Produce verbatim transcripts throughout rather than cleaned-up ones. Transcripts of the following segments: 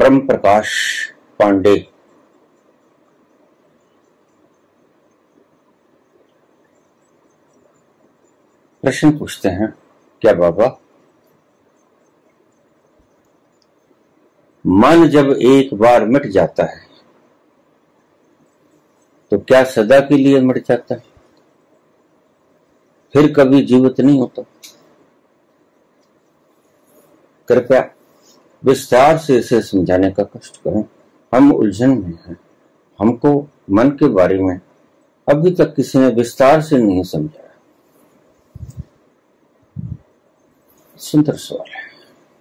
परम प्रकाश पांडे प्रश्न पूछते हैं, क्या बाबा मन जब एक बार मिट जाता है तो क्या सदा के लिए मिट जाता है, फिर कभी जीवित नहीं होता? कृपया विस्तार से इसे समझाने का कष्ट करें। हम उलझन में हैं। हमको मन के बारे में अभी तक किसी ने विस्तार से नहीं समझाया। सुंदर सवाल है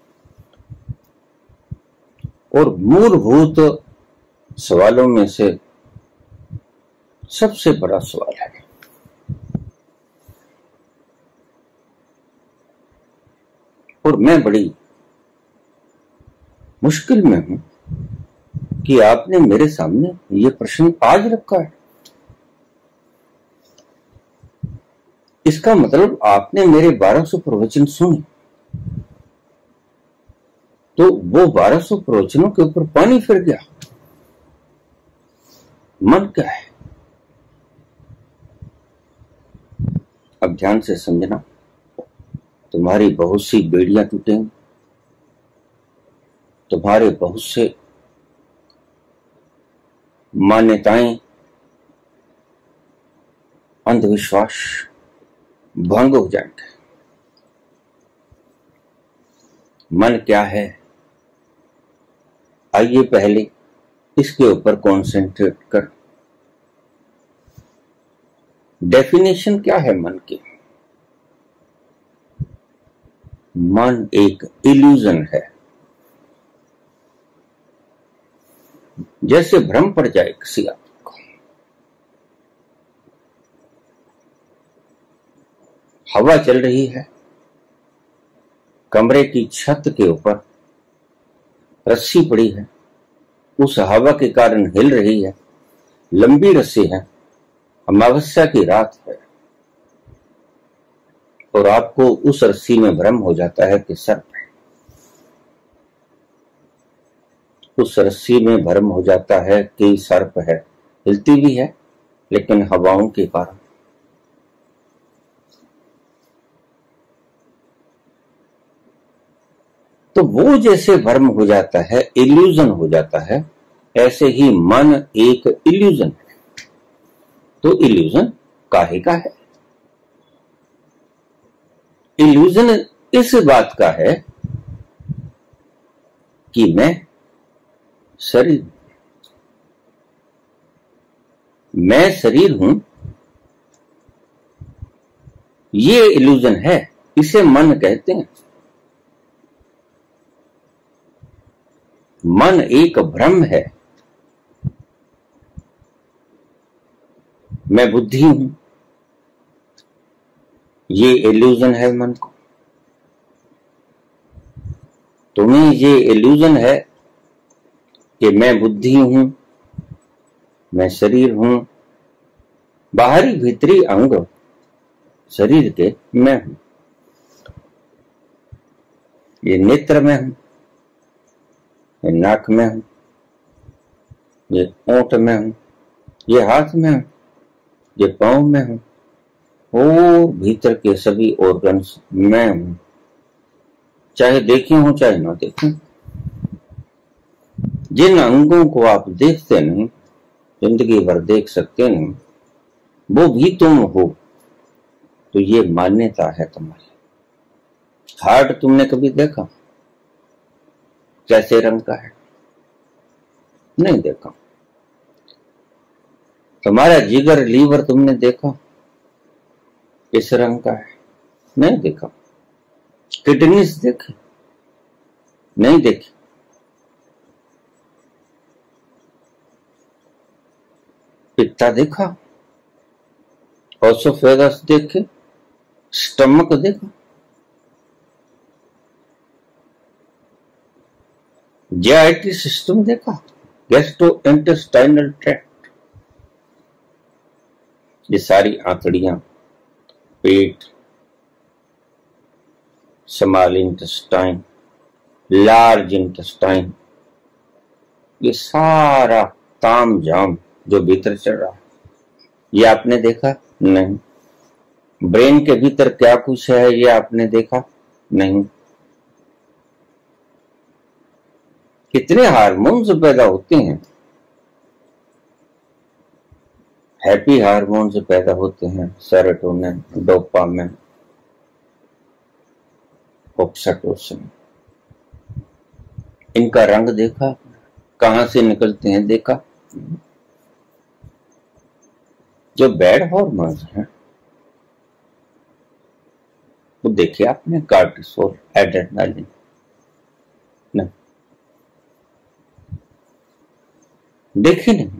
और मूलभूत सवालों में से सबसे बड़ा सवाल है। और मैं बड़ी मुश्किल में हूं कि आपने मेरे सामने ये प्रश्न आज रखा है। इसका मतलब आपने मेरे बारह सौ प्रवचन सुने तो वो बारह सौ प्रवचनों के ऊपर पानी फिर गया। मन क्या है? अब ध्यान से समझना, तुम्हारी बहुत सी बेड़ियां टूटेंगी, तुम्हारे बहुत से मान्यताएं, अंधविश्वास भंग हो जाएंगे। मन क्या है, आइए पहले इसके ऊपर कॉन्सेंट्रेट कर। डेफिनेशन क्या है मन की? मन एक इल्यूजन है। जैसे भ्रम पड़ जाए किसी आदमी को, हवा चल रही है, कमरे की छत के ऊपर रस्सी पड़ी है, उस हवा के कारण हिल रही है, लंबी रस्सी है, अमावस्या की रात है और आपको उस रस्सी में भ्रम हो जाता है कि सर्प है। उस रस्सी में भ्रम हो जाता है कि सर्प है, हिलती भी है लेकिन हवाओं के कारण। तो वो जैसे भ्रम हो जाता है, इल्यूजन हो जाता है, ऐसे ही मन एक इल्यूजन है। तो इल्यूजन काहे का है? इल्यूजन इस बात का है कि मैं शरीर मैं शरीर हूं, ये इल्यूजन है, इसे मन कहते हैं। मन एक भ्रम है। मैं बुद्धि हूं, ये इल्यूजन है मन को। तुम्हें ये इल्यूजन है कि मैं बुद्धि हूं, मैं शरीर हूं, बाहरी भीतरी अंग शरीर के मैं हूं। ये नेत्र में हूं, ये नाक में हूं, ये ओंठ में हूं, ये हाथ में हूं, ये पांव में हूं और भीतर के सभी ऑर्गन्स मैं हूं। चाहे देखे हो चाहे ना देखें। जिन अंगों को आप देखते नहीं, जिंदगी भर देख सकते नहीं, वो भी तुम हो। तो ये मान्यता है तुम्हारी। हार्ट तुमने कभी देखा कैसे रंग का है? नहीं देखा। तुम्हारा जिगर, लीवर तुमने देखा किस रंग का है? नहीं देखा। किडनीज देखे? नहीं देखी। पित्ता देखा? ऑसोफेगस देखे? स्टमक देखा? जीआईटी सिस्टम देखा? गैस्ट्रोइंटेस्टाइनल ट्रैक्ट, ये सारी आंतड़ियां, पेट, स्मॉल इंटेस्टाइन, लार्ज इंटेस्टाइन, ये सारा ताम झाम जो भीतर चल रहा है, ये आपने देखा नहीं। ब्रेन के भीतर क्या कुछ है ये आपने देखा नहीं। कितने हार्मोन्स पैदा होते हैं, हैप्पी हार्मोन्स पैदा होते हैं, सेरोटोनिन, डोपामिन, ऑक्सीटोसिन। इनका रंग देखा, कहां से निकलते हैं देखा। जो बैड हार्मोन्स हैं वो देखिए आपने, कार्टिसोल, एड्रेनालिन, नहीं देखे नहीं।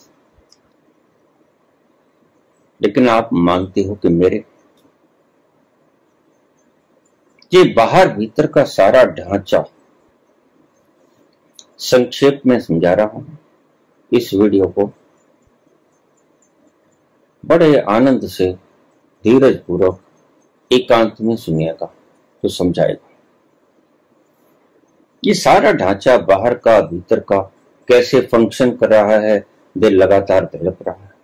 लेकिन आप मानते हो कि मेरे ये बाहर भीतर का सारा ढांचा संक्षेप में समझा रहा हूं। इस वीडियो को बड़े आनंद से धीरज पूर्वक एकांत में सुनिएगा तो समझाएगा। ये सारा ढांचा बाहर का भीतर का कैसे फंक्शन कर रहा है। दिल लगातार धड़क रहा है,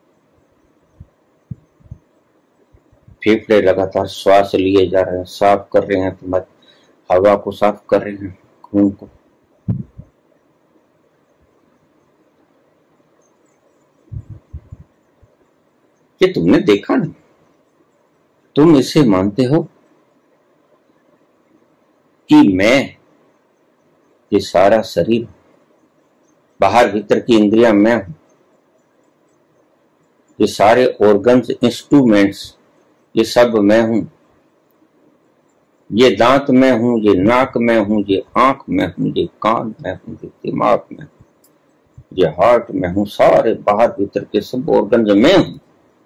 फेफड़े लगातार श्वास लिए जा रहे हैं, साफ कर रहे हैं, तुम्हारी हवा को साफ कर रहे हैं, खून को। ये तुमने देखा नहीं, तुम इसे मानते हो कि मैं, ये सारा शरीर, बाहर भीतर की इंद्रियां मैं हूं, ये सारे ऑर्गन्स, इंस्ट्रूमेंट्स, ये सब मैं हूं। ये दांत मैं हूं, ये नाक मैं हूं, ये आंख मैं हूं, ये कान मैं हूं, ये दिमाग में हूं, ये हार्ट में हूं। सारे बाहर भीतर के सब ऑर्गन्स मैं हूं।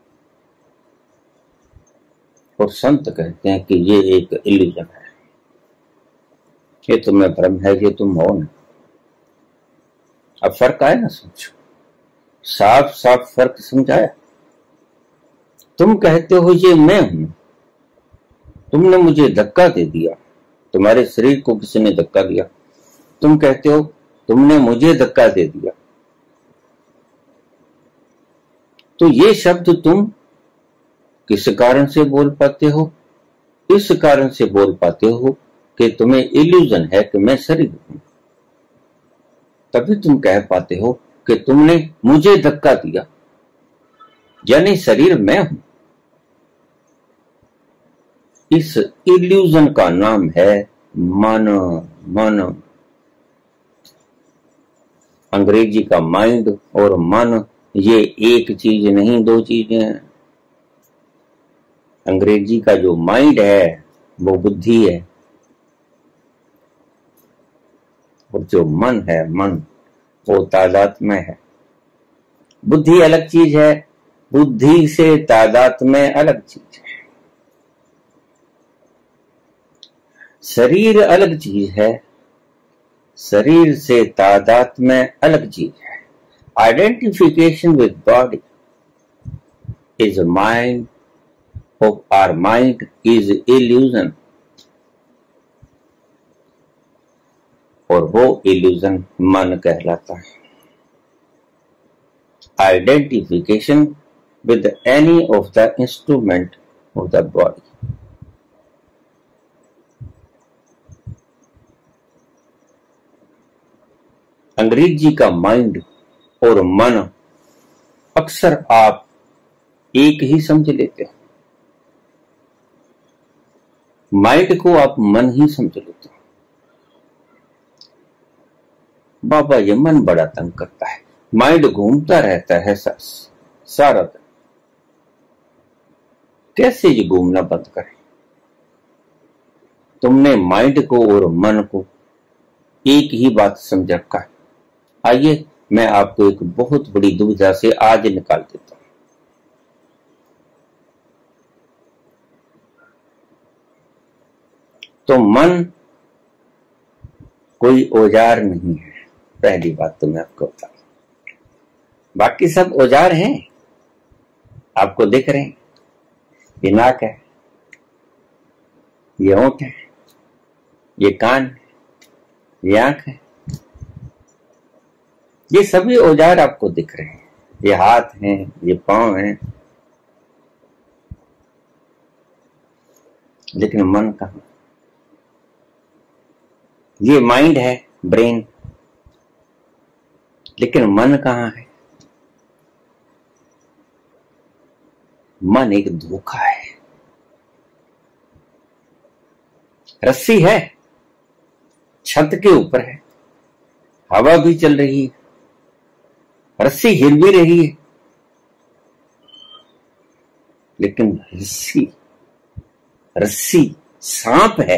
और संत कहते हैं कि ये एक इल्यूजन है, ये तुम्हें भ्रम है, ये तुम हो नहीं। अब फर्क आया ना, समझो, साफ साफ फर्क समझाया। तुम कहते हो ये मैं हूं, तुमने मुझे धक्का दे दिया, तुम्हारे शरीर को किसी ने धक्का दिया, तुम कहते हो तुमने मुझे धक्का दे दिया। तो ये शब्द तुम किस कारण से बोल पाते हो? इस कारण से बोल पाते हो कि तुम्हें इल्यूजन है कि मैं शरीर हूं। तभी तुम कह पाते हो कि तुमने मुझे धक्का दिया, यानी शरीर मैं हूं। इस इल्यूजन का नाम है मन। मन, अंग्रेजी का माइंड और मन, ये एक चीज नहीं, दो चीजें हैं। अंग्रेजी का जो माइंड है वो बुद्धि है, और जो मन है, मन वो तादात्म्य है। बुद्धि अलग चीज है, बुद्धि से तादात्म्य अलग चीज है। शरीर अलग चीज है, शरीर से तादात्म्य अलग चीज है। Identification with body is mind of our mind is illusion, और वो illusion मन कहलाता है। Identification with any of the instrument of the body. अंग्रेजी का माइंड और मन अक्सर आप एक ही समझ लेते हैं। माइंड को आप मन ही समझ लेते हो। बाबा ये मन बड़ा तंग करता है, माइंड घूमता रहता है सारा दिन। कैसे ये घूमना बंद करें? तुमने माइंड को और मन को एक ही बात समझ रखा है। आइए मैं आपको एक बहुत बड़ी दुविधा से आज निकाल देता हूं। तो मन कोई औजार नहीं है, पहली बात तो मैं आपको बता दूं। बाकी सब औजार हैं, आपको दिख रहे हैं। ये नाक है, ये होंठ है, ये कान है, ये आंख है, ये सभी औजार आपको दिख रहे हैं, ये हाथ हैं, ये पांव हैं, लेकिन मन कहां? ये माइंड है, ब्रेन, लेकिन मन कहां है? मन एक धोखा है। रस्सी है, छत के ऊपर है, हवा भी चल रही है, रस्सी हिल भी रही है, लेकिन रस्सी रस्सी सांप है।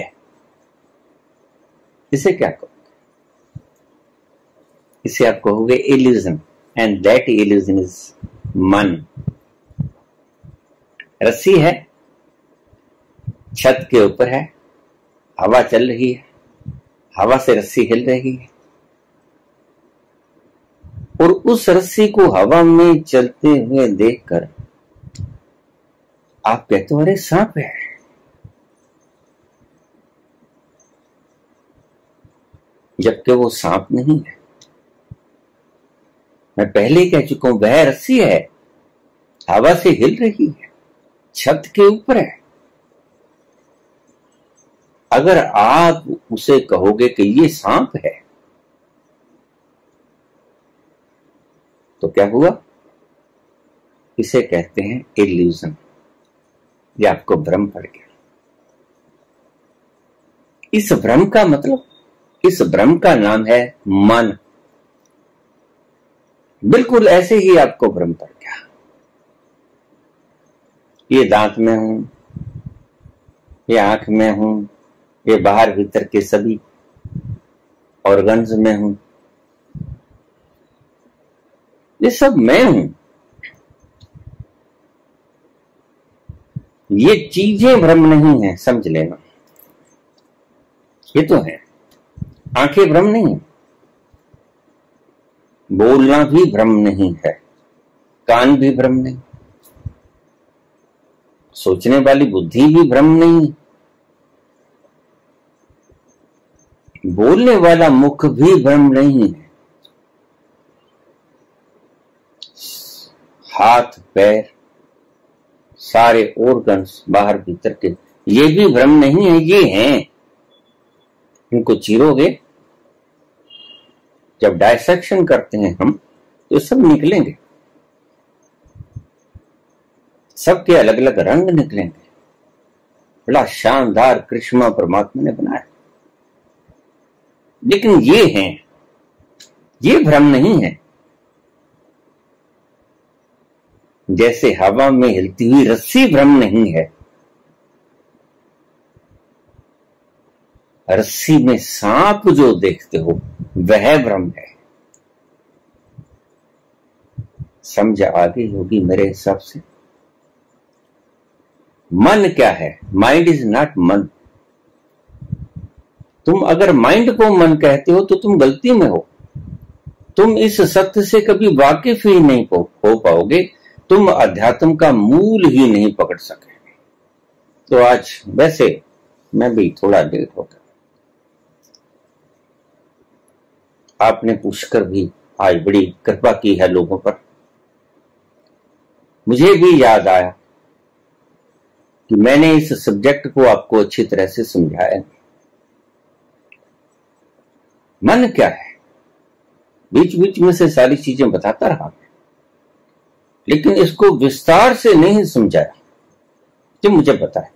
इसे क्या कहोगे? इसे आप कहोगे illusion, and that illusion is मन। रस्सी है, छत के ऊपर है, हवा चल रही है, हवा से रस्सी हिल रही है, और उस रस्सी को हवा में चलते हुए देखकर आप कहते हो अरे सांप है। जबकि वो सांप नहीं है। मैं पहले ही कह चुका हूं, वह रस्सी है, हवा से हिल रही है, छत के ऊपर है। अगर आप उसे कहोगे कि ये सांप है, तो क्या हुआ? इसे कहते हैं इल्यूजन। ये आपको भ्रम पड़ गया। इस भ्रम का मतलब, इस भ्रम का नाम है मन। बिल्कुल ऐसे ही आपको भ्रम पड़ गया। ये दांत में हूं, ये आंख में हूं, ये बाहर भीतर के सभी ऑर्गन्स में हूं, ये सब मैं हूं। ये चीजें भ्रम नहीं है, समझ लेना। ये तो है। आंखें भ्रम नहीं, बोलना भी भ्रम नहीं है, कान भी भ्रम नहीं, सोचने वाली बुद्धि भी भ्रम नहीं, बोलने वाला मुख भी भ्रम नहीं है, हाथ पैर सारे ऑर्गन्स बाहर भीतर के, ये भी भ्रम नहीं है, ये हैं। इनको चीरोगे, जब डायसेक्शन करते हैं हम, तो सब निकलेंगे, सबके अलग अलग रंग निकलेंगे। बड़ा शानदार कृष्णा परमात्मा ने बनाया। लेकिन ये हैं, ये भ्रम नहीं है। जैसे हवा में हिलती हुई रस्सी भ्रम नहीं है, रस्सी में सांप जो देखते हो वह भ्रम है। समझ आ गई होगी मेरे हिसाब से। मन क्या है? माइंड इज नॉट मन। तुम अगर माइंड को मन कहते हो तो तुम गलती में हो। तुम इस सत्य से कभी वाकिफ ही नहीं हो पाओगे, तुम अध्यात्म का मूल ही नहीं पकड़ सके। तो आज वैसे मैं भी थोड़ा लेट हो गया, आपने पूछकर भी आज बड़ी कृपा की है लोगों पर। मुझे भी याद आया कि मैंने इस सब्जेक्ट को आपको अच्छी तरह से समझाया। मन क्या है? बीच बीच में से सारी चीजें बताता रहा, लेकिन इसको विस्तार से नहीं समझाया जो मुझे पता है।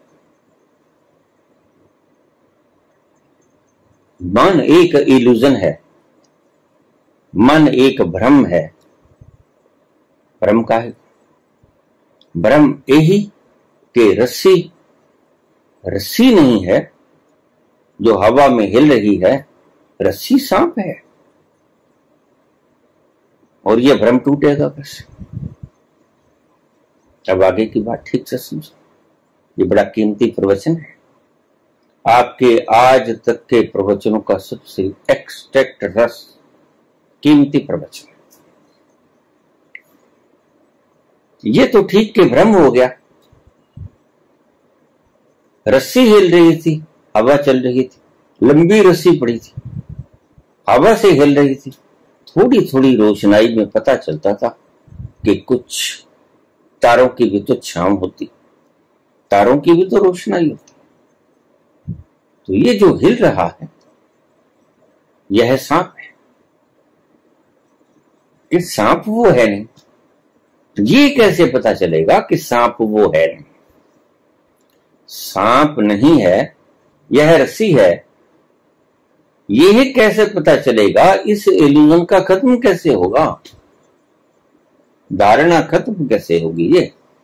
मन एक इल्यूजन है, मन एक भ्रम है। भ्रम का है? भ्रम यही कि रस्सी रस्सी नहीं है जो हवा में हिल रही है, रस्सी सांप है। और यह भ्रम टूटेगा बस। अब आगे की बात ठीक से समझो। ये बड़ा कीमती प्रवचन है, आपके आज तक के प्रवचनों का सबसे एक्सट्रैक्ट रस कीमती प्रवचन। ये तो ठीक के भ्रम हो गया। रस्सी हिल रही थी, हवा चल रही थी, लंबी रस्सी पड़ी थी, हवा से हिल रही थी, थोड़ी थोड़ी रोशनाई में पता चलता था कि कुछ तारों की भी तो छांव होती, तारों की भी तो रोशनाई होती। तो ये जो हिल रहा है यह सांप है, कि सांप वो है नहीं। ये कैसे पता चलेगा कि सांप वो है नहीं? सांप नहीं है, यह रस्सी है। यह कैसे पता चलेगा? इस इल्यूजन का खत्म कैसे होगा? धारणा खत्म कैसे होगी? ये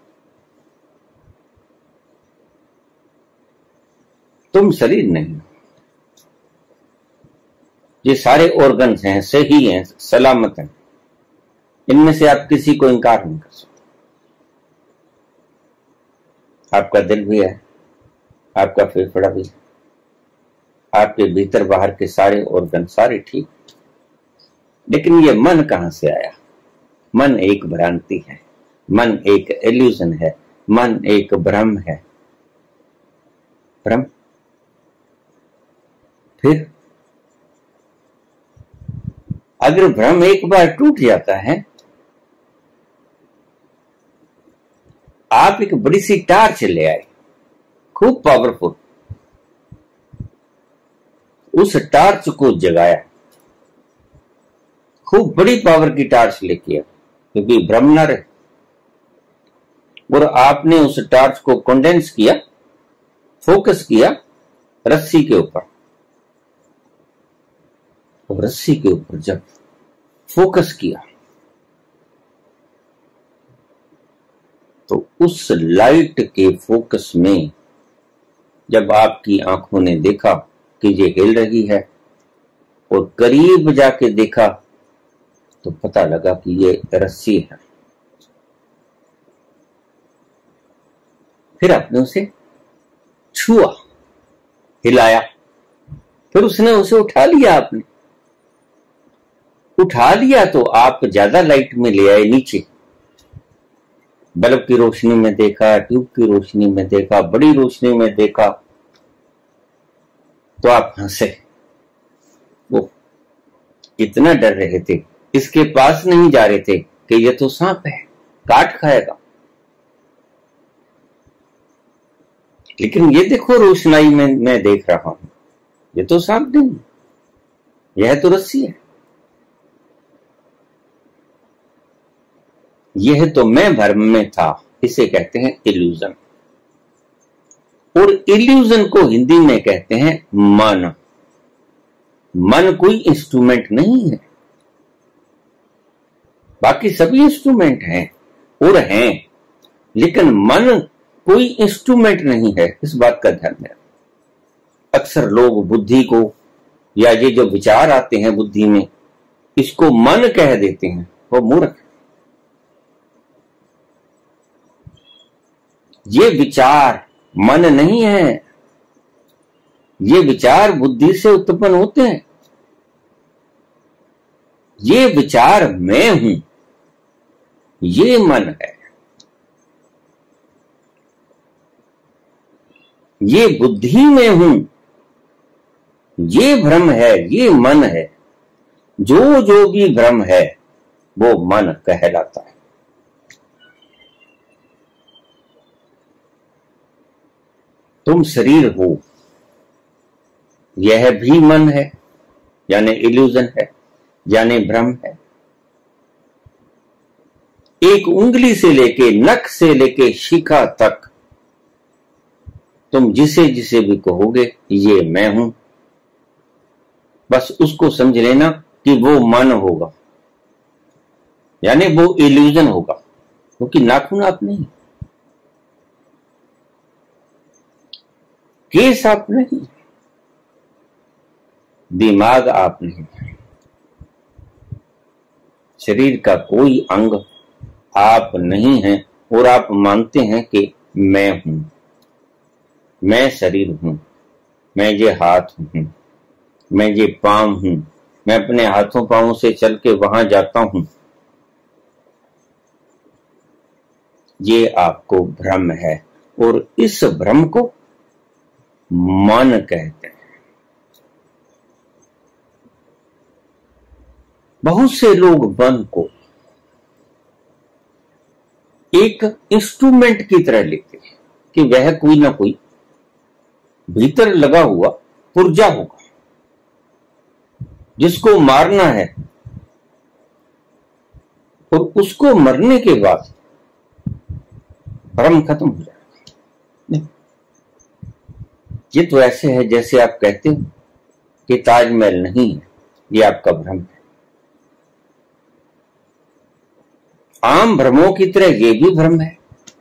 तुम शरीर नहीं, ये सारे ऑर्गन्स हैं, सही हैं, सलामत हैं, इनमें से आप किसी को इनकार नहीं कर सकते। आपका दिल भी है, आपका फेफड़ा भी है, आपके भीतर बाहर के सारे ऑर्गन सारे ठीक। लेकिन ये मन कहां से आया? मन एक भ्रांति है, मन एक इल्यूजन है, मन एक भ्रम है। भ्रम फिर अगर भ्रम एक बार टूट जाता है, आप एक बड़ी सी टार्च ले आए, खूब पावरफुल, उस टार्च को जगाया, खूब बड़ी पावर की टार्च लेके आया, क्योंकि भ्रम न रहे। और आपने उस टार्च को कंडेंस किया, फोकस किया रस्सी के ऊपर। और रस्सी के ऊपर जब फोकस किया तो उस लाइट के फोकस में जब आपकी आंखों ने देखा कि ये हिल रही है, और करीब जाके देखा तो पता लगा कि ये रस्सी है। फिर आपने उसे छुआ, हिलाया, फिर उसने उसे उठा लिया। आपने उठा लिया तो आप ज्यादा लाइट में ले आए नीचे। बल्ब की रोशनी में देखा, ट्यूब की रोशनी में देखा, बड़ी रोशनी में देखा, तो आप हंसे। वो इतना डर रहे थे, इसके पास नहीं जा रहे थे कि ये तो सांप है, काट खाएगा। लेकिन ये देखो रोशनाई में मैं देख रहा हूं, ये तो सांप नहीं, यह तो रस्सी है। यह तो मैं भ्रम में था, इसे कहते हैं इल्यूजन। और इल्यूजन को हिंदी में कहते हैं मन। मन कोई इंस्ट्रूमेंट नहीं है, बाकी सभी इंस्ट्रूमेंट हैं और हैं, लेकिन मन कोई इंस्ट्रूमेंट नहीं है, इस बात का ध्यान है। अक्सर लोग बुद्धि को, या ये जो विचार आते हैं बुद्धि में, इसको मन कह देते हैं, वो मूर्ख। ये विचार मन नहीं है, ये विचार बुद्धि से उत्पन्न होते हैं। ये विचार मैं हूं, ये मन है। ये बुद्धि में हूं, ये भ्रम है, ये मन है। जो जो भी भ्रम है वो मन कहलाता है। तुम शरीर हो, यह भी मन है, यानी इल्यूजन है, यानी भ्रम है। एक उंगली से लेके, नख से लेके शिखा तक तुम जिसे जिसे भी कहोगे ये मैं हूं, बस उसको समझ लेना कि वो मन होगा, यानी वो इल्यूजन होगा, क्योंकि नाखून आप नहीं, केस आप नहीं, दिमाग आप नहीं, शरीर का कोई अंग आप नहीं है। और आप मानते हैं कि मैं हूं, मैं शरीर हूं, मैं ये हाथ हूं, मैं ये पांव हूं, मैं अपने हाथों पांवों से चल के वहां जाता हूं। ये आपको भ्रम है, और इस भ्रम को मन कहते हैं। बहुत से लोग मन को एक इंस्ट्रूमेंट की तरह लेते हैं कि वह कोई ना कोई भीतर लगा हुआ पुर्जा होगा जिसको मारना है और उसको मरने के बाद भ्रम खत्म हो जाएगा। ये तो ऐसे है जैसे आप कहते हो कि ताजमहल नहीं है, ये आपका भ्रम है। आम भ्रमों की तरह ये भी भ्रम है।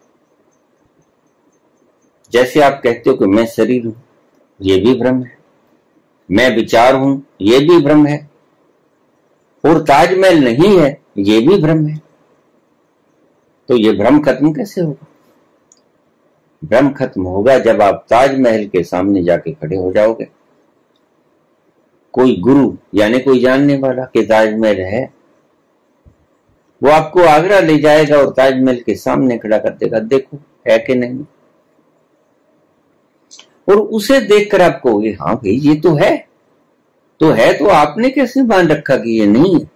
जैसे आप कहते हो कि मैं शरीर हूं, ये भी भ्रम है। मैं विचार हूं, ये भी भ्रम है। और ताजमहल नहीं है, ये भी भ्रम है। तो ये भ्रम खत्म कैसे होगा? भ्रम खत्म होगा जब आप ताजमहल के सामने जाके खड़े हो जाओगे। कोई गुरु यानी कोई जानने वाला कि ताजमहल है, वो आपको आगरा ले जाएगा और ताजमहल के सामने खड़ा कर देगा, देखो है कि नहीं। और उसे देखकर आप कहोगे हाँ भाई ये तो है। तो है तो आपने कैसे मान रखा कि ये नहीं है?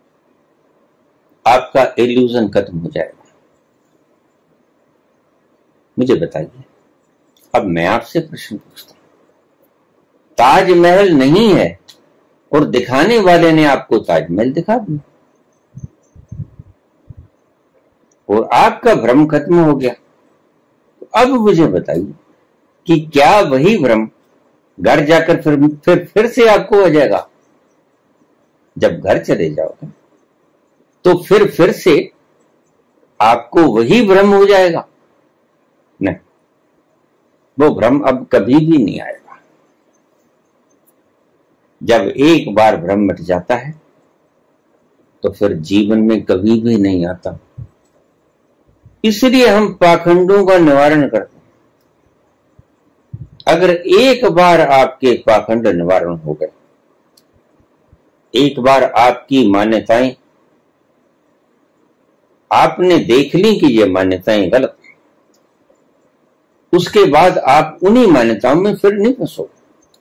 आपका इल्यूजन खत्म हो जाएगा। मुझे बताइए, अब मैं आपसे प्रश्न पूछता हूं, ताजमहल नहीं है और दिखाने वाले ने आपको ताजमहल दिखा दिया और आपका भ्रम खत्म हो गया। तो अब मुझे बताइए कि क्या वही भ्रम घर जाकर फिर फिर फिर से आपको हो जाएगा? जब घर चले जाओगे तो फिर फिर से आपको वही भ्रम हो जाएगा? नहीं, वो भ्रम अब कभी भी नहीं आएगा। जब एक बार भ्रम मिट जाता है तो फिर जीवन में कभी भी नहीं आता। इसलिए हम पाखंडों का निवारण करते हैं। अगर एक बार आपके पाखंड निवारण हो गए, एक बार आपकी मान्यताएं आपने देख ली कि ये मान्यताएं गलत हैं, उसके बाद आप उन्हीं मान्यताओं में फिर नहीं फंसोगे।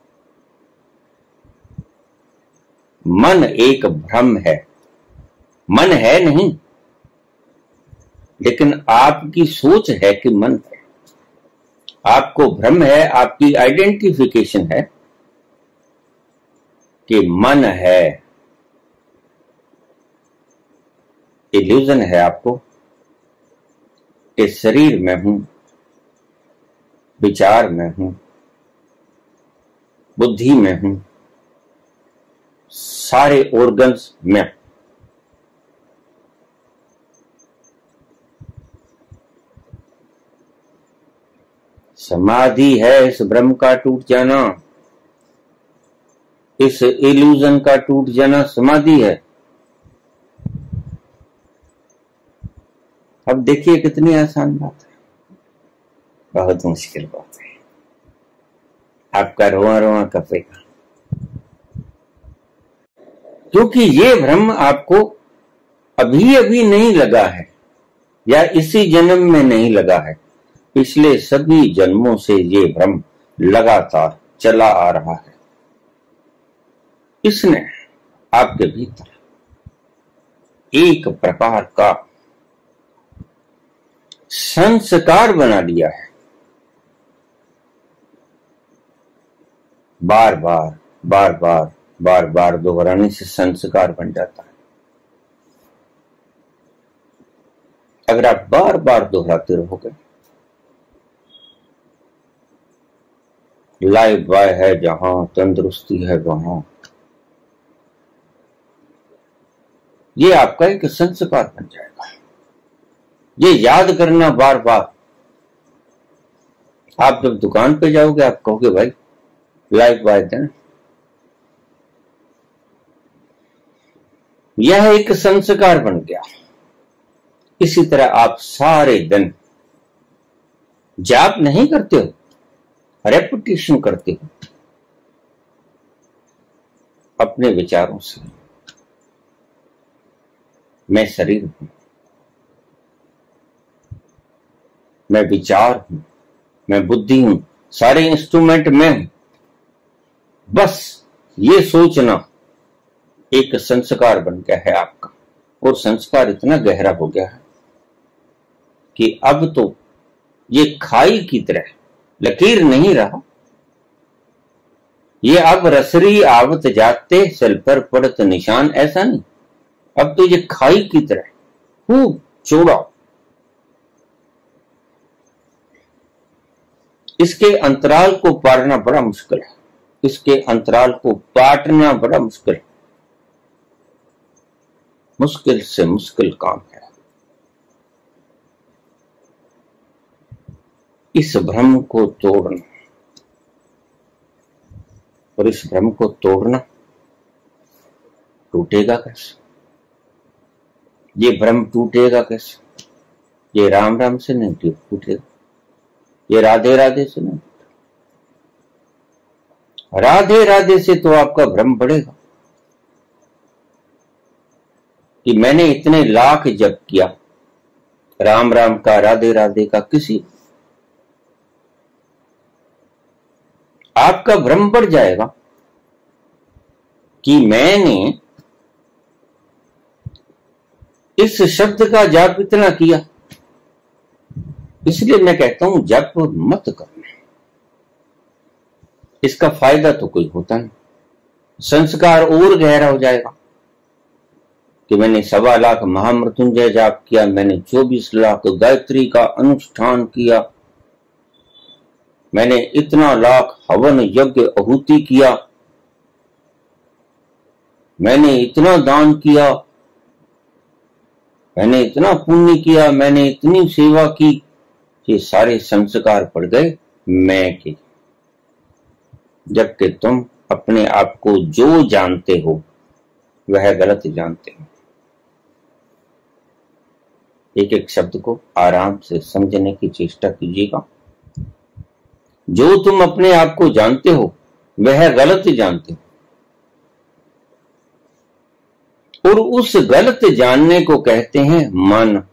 मन एक भ्रम है, मन है नहीं, लेकिन आपकी सोच है कि मन है। आपको भ्रम है, आपकी आइडेंटिफिकेशन है कि मन है। इल्यूजन है आपको कि शरीर में हूं, विचार में हूं, बुद्धि में हूं, सारे ऑर्गन्स में। समाधि है इस भ्रम का टूट जाना, इस इल्यूजन का टूट जाना समाधि है। अब देखिए कितनी आसान बात है, बहुत मुश्किल बात है। आपका रोआ रोआ कपेगा, क्योंकि ये भ्रम आपको अभी अभी नहीं लगा है या इसी जन्म में नहीं लगा है। पिछले सभी जन्मों से ये भ्रम लगातार चला आ रहा है। इसने आपके भीतर एक प्रकार का संस्कार बना लिया है। बार बार बार बार बार बार दोहराने से संस्कार बन जाता है। अगर आप बार बार दोहराते रहोगे, लाइफ बॉय है जहां, तंदुरुस्ती है वहां, ये आपका एक संस्कार बन जाएगा। ये याद करना बार बार। आप जब दुकान पे जाओगे आप कहोगे भाई लाइफ बॉय देना। यह एक संस्कार बन गया। इसी तरह आप सारे दिन जाप नहीं करते हो, रेपिटेशन करते हो अपने विचारों से। मैं शरीर हूं, मैं विचार हूं, मैं बुद्धि हूं, सारे इंस्ट्रूमेंट मैं हूं। बस ये सोचना एक संस्कार बन गया है आपका, और संस्कार इतना गहरा हो गया है कि अब तो ये खाई की तरह लकीर नहीं रहा, ये अब रसरी आवत जाते सिल पर पड़त निशान, ऐसा नहीं, अब तो ये खाई की तरह खूब चौड़ा, इसके अंतराल को पारना बड़ा मुश्किल है, इसके अंतराल को पाटना बड़ा मुश्किल है, मुश्किल से मुश्किल काम है। इस भ्रम को तोड़ना, और इस भ्रम को तोड़ना टूटेगा कैसे? ये भ्रम टूटेगा कैसे? ये राम राम से नहीं टूटेगा, ये राधे राधे से नहीं, राधे राधे से तो आपका भ्रम बढ़ेगा कि मैंने इतने लाख जप किया, राम राम का, राधे राधे का, किसी, आपका भ्रम बढ़ जाएगा कि मैंने इस शब्द का जाप इतना किया, इसलिए मैं कहता हूं जप मत करना, इसका फायदा तो कोई होता नहीं। संस्कार और गहरा हो जाएगा कि मैंने सवा लाख महामृत्युंजय जाप किया, मैंने चौबीस लाख गायत्री का अनुष्ठान किया, मैंने इतना लाख हवन यज्ञ आहुति किया, मैंने इतना दान किया, मैंने इतना पुण्य किया, मैंने इतनी सेवा की, ये सारे संस्कार पड़ गए मैं के। जबकि तुम अपने आप को जो जानते हो वह गलत जानते हो। एक एक शब्द को आराम से समझने की चेष्टा कीजिएगा। जो तुम अपने आप को जानते हो वह गलत जानते हो, और उस गलत जानने को कहते हैं मन।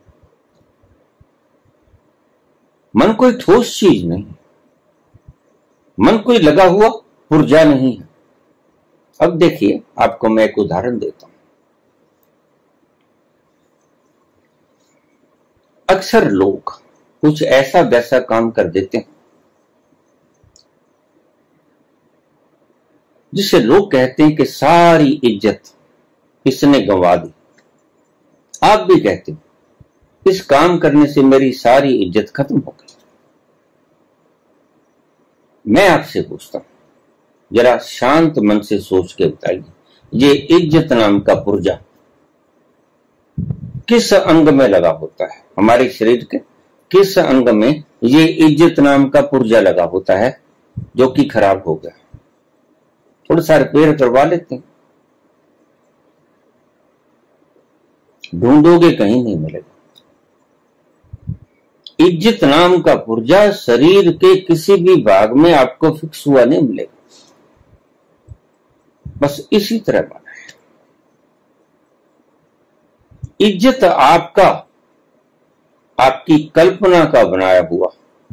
मन कोई ठोस चीज नहीं, मन कोई लगा हुआ पुर्जा नहीं है। अब देखिए, आपको मैं एक उदाहरण देता हूं। अक्सर लोग कुछ ऐसा वैसा काम कर देते हैं जिससे लोग कहते हैं कि सारी इज्जत इसने गंवा दी। आप भी कहते हैं इस काम करने से मेरी सारी इज्जत खत्म हो गई। मैं आपसे पूछता हूं, जरा शांत मन से सोच के बताइए, ये इज्जत नाम का पुर्जा किस अंग में लगा होता है? हमारे शरीर के किस अंग में ये इज्जत नाम का पुर्जा लगा होता है जो कि खराब हो गया? थोड़ा सा रिपेयर करवा लेते हैं, ढूंढोगे कहीं नहीं मिलेगा। इज्जत नाम का पुर्जा शरीर के किसी भी भाग में आपको फिक्स हुआ नहीं मिलेगा, बस इसी तरह बना है। इज्जत आपका, आपकी कल्पना का बनाया हुआ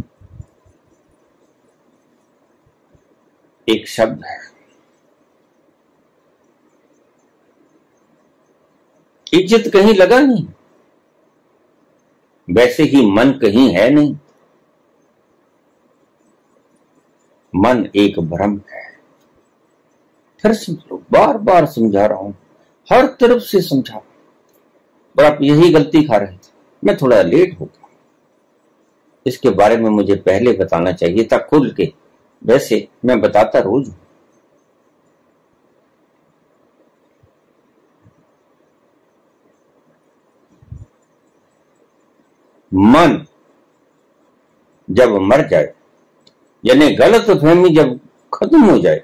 एक शब्द है। इज्जत कहीं लगा नहीं, वैसे ही मन कहीं है नहीं। मन एक भ्रम है। फिर समझ लो, बार बार समझा रहा हूं, हर तरफ से समझा रहा हूं, और आप यही गलती खा रहे थे। मैं थोड़ा लेट हो गया, इसके बारे में मुझे पहले बताना चाहिए था खुल के, वैसे मैं बताता रोज हूं। मन जब मर जाए, यानी गलत फहमी जब खत्म हो जाए,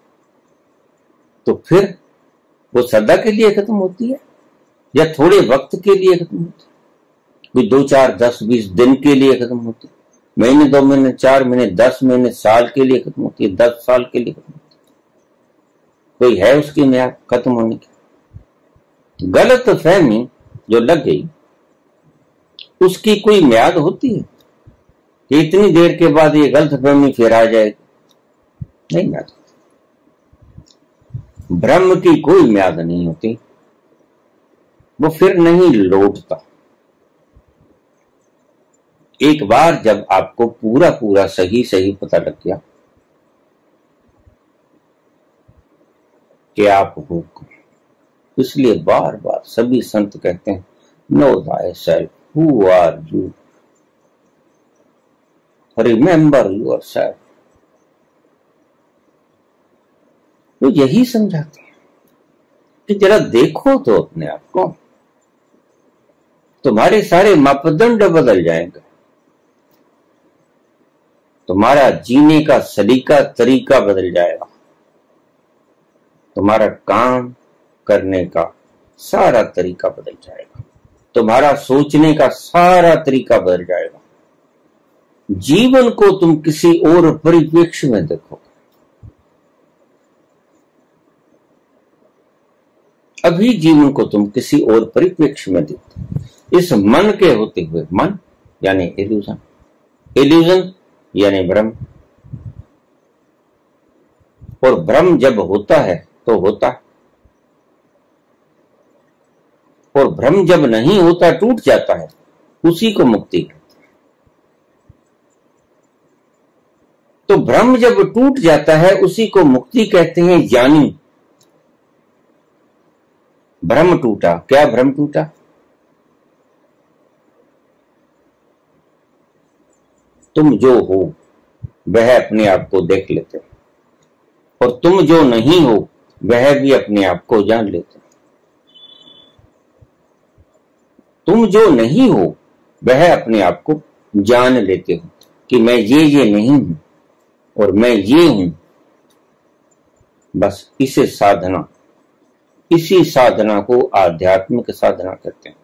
तो फिर वो सदा के लिए खत्म होती है या थोड़े वक्त के लिए खत्म होती है? कोई दो चार दस बीस दिन के लिए खत्म होती है, महीने दो महीने चार महीने दस महीने साल के लिए खत्म होती है, दस साल के लिए खत्म होती है। कोई है उसकी म्याद खत्म होने की? गलत फहमी जो लग गई उसकी कोई म्याद होती है कि इतनी देर के बाद ये गलत फहमी फिर आ जाएगी? नहीं म्याद। ब्रह्म की कोई म्याद नहीं होती, वो फिर नहीं लौटता। एक बार जब आपको पूरा पूरा सही सही पता लग गया कि आप हो, इसलिए बार बार सभी संत कहते हैं know thyself, who are you, remember yourself. तो यही समझाते हैं कि जरा देखो तो अपने आप को, तुम्हारे सारे मापदंड बदल जाएंगे, तुम्हारा जीने का सलीका तरीका बदल जाएगा, तुम्हारा काम करने का सारा तरीका बदल जाएगा, तुम्हारा सोचने का सारा तरीका बदल जाएगा। जीवन को तुम किसी और परिप्रेक्ष्य में देखो। अभी जीवन को तुम किसी और परिप्रेक्ष्य में देखो। इस मन के होते हुए, मन यानी इल्यूजन, इल्यूजन यानी ब्रह्म, और ब्रह्म जब होता है तो होता है, और ब्रह्म जब नहीं होता टूट जाता है, उसी को मुक्ति कहते हैं। तो ब्रह्म जब टूट जाता है उसी को मुक्ति कहते हैं। ज्ञानी ब्रह्म टूटा, क्या ब्रह्म टूटा? तुम जो हो वह अपने आप को देख लेते हो, और तुम जो नहीं हो वह भी अपने आप को जान लेते हो। तुम जो नहीं हो वह अपने आप को जान लेते हो कि मैं ये ये नहीं हूं और मैं ये हूं। बस इसे साधना, इसी साधना को आध्यात्मिक साधना कहते हैं,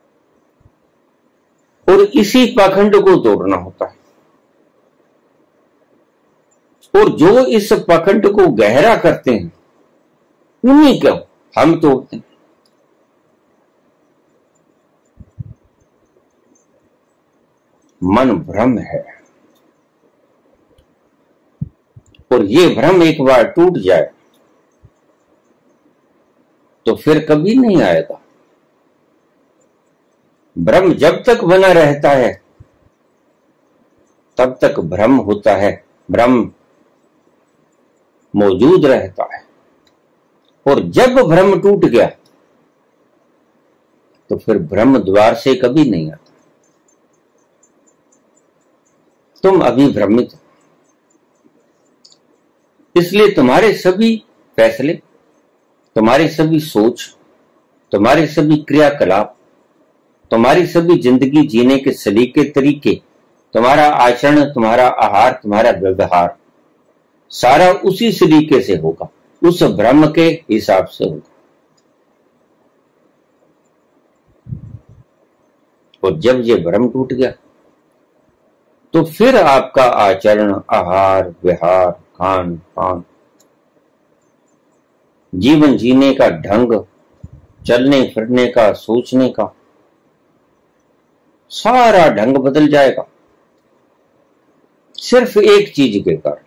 और इसी पाखंड को तोड़ना होता है। और जो इस पाखंड को गहरा करते हैं उन्हीं को हम तोड़ते हैं। मन भ्रम है, और ये भ्रम एक बार टूट जाए तो फिर कभी नहीं आएगा। भ्रम जब तक बना रहता है तब तक भ्रम होता है, भ्रम मौजूद रहता है, और जब भ्रम टूट गया तो फिर ब्रह्म द्वार से कभी नहीं आता। तुम अभी भ्रमित हो, इसलिए तुम्हारे सभी फैसले, तुम्हारी सभी सोच, तुम्हारे सभी क्रियाकलाप, तुम्हारी सभी जिंदगी जीने के सलीके तरीके, तुम्हारा आचरण, तुम्हारा आहार, तुम्हारा व्यवहार सारा उसी सलीके से होगा, उस ब्रह्म के हिसाब से होगा। और जब ये भ्रम टूट गया तो फिर आपका आचरण, आहार, व्यवहार, खान पान, जीवन जीने का ढंग, चलने फिरने का, सोचने का सारा ढंग बदल जाएगा, सिर्फ एक चीज के कारण,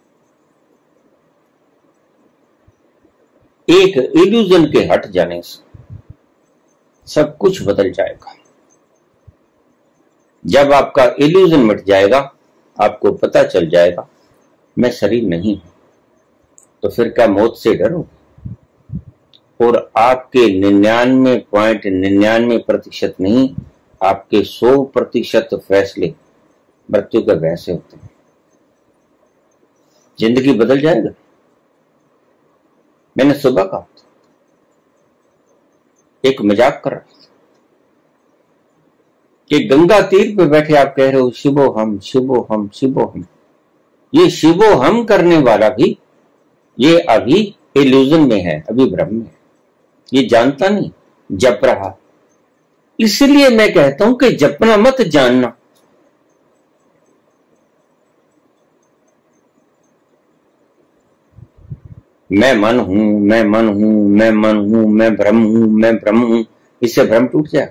एक इल्यूजन के हट जाने से सब कुछ बदल जाएगा। जब आपका इल्यूजन मिट जाएगा, आपको पता चल जाएगा मैं शरीर नहीं हूं, तो फिर क्या मौत से डरो? और आपके निन्यानवे पॉइंट निन्यानवे प्रतिशत नहीं, आपके सौ प्रतिशत फैसले मृत्यु के भय से होते हैं। जिंदगी बदल जाएगा। मैंने सुबह कहा था, एक मजाक कर रहा था कि गंगा तीर पे बैठे आप कह रहे हो शिवो हम, शिवो हम, शिवो हम। ये शिवो हम करने वाला भी ये अभी इल्यूजन में है, अभी भ्रम में है, ये जानता नहीं, जप रहा। इसलिए मैं कहता हूं कि जपना मत, जानना। मैं मन हूं, मैं मन हूं, मैं मन हूं, मैं ब्रह्म हूं, मैं ब्रह्म हूं, इससे भ्रम टूट जाए।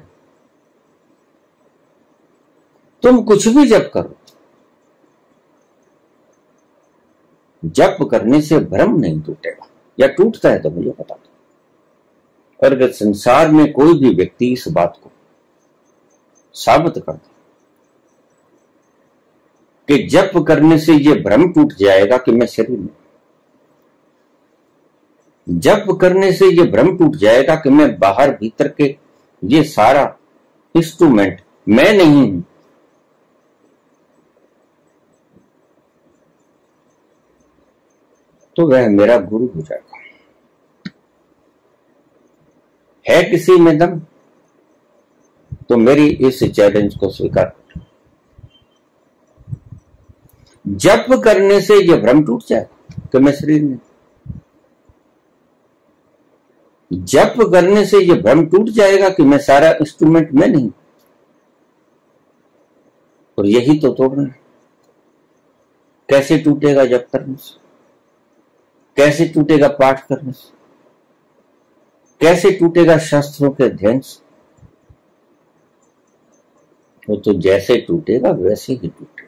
तुम कुछ भी जप करो, जप करने से भ्रम नहीं टूटेगा। या टूटता है तो मुझे बता दो। और अगर संसार में कोई भी व्यक्ति इस बात को साबित कर दे कि जप करने से ये भ्रम टूट जाएगा कि मैं शरीर में, जप करने से ये भ्रम टूट जाएगा कि मैं बाहर भीतर के ये सारा इंस्ट्रूमेंट मैं नहीं हूं, तो वह मेरा गुरु हो जाएगा। है किसी में दम तो मेरी इस चैलेंज को स्वीकार कर। जप करने से यह भ्रम टूट जाएगा कि मैं शरीर में, जप करने से यह भ्रम टूट जाएगा कि मैं सारा इंस्ट्रूमेंट मैं नहीं। और यही तो तोड़ना है। कैसे टूटेगा जप करने से, कैसे टूटेगा पाठ करने से, कैसे टूटेगा शास्त्रों के अध्ययन से? वो तो जैसे टूटेगा वैसे ही टूटेगा।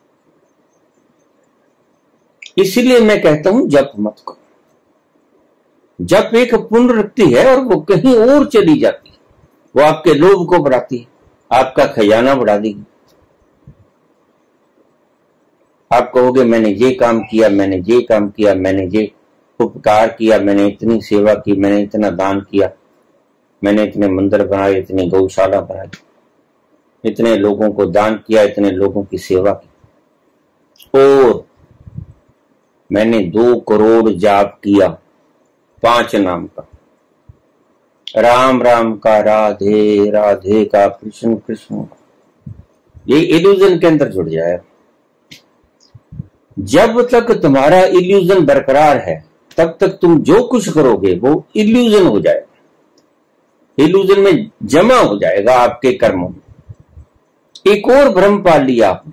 इसलिए मैं कहता हूं जप मत करो। जप एक पुनरुक्ति है और वो कहीं और चली जाती है। वो आपके लोभ को बढ़ाती है, आपका खजाना बढ़ा देगी। आप कहोगे मैंने ये काम किया, मैंने ये काम किया, मैंने ये उपकार किया, मैंने इतनी सेवा की, मैंने इतना दान किया, मैंने इतने मंदिर बनाए, इतनी गौशाला बनाई, इतने लोगों को दान किया, इतने लोगों की सेवा की, और मैंने दो करोड़ जाप किया पांच नाम का, राम राम का, राधे राधे का, कृष्ण कृष्ण का। ये इल्यूजन के अंदर जुड़ जाए। जब तक तुम्हारा इल्यूजन बरकरार है तब तक तुम जो कुछ करोगे वो इल्यूजन हो जाएगा, इल्यूजन में जमा हो जाएगा आपके कर्मों में। एक और भ्रम पाल लिया आपने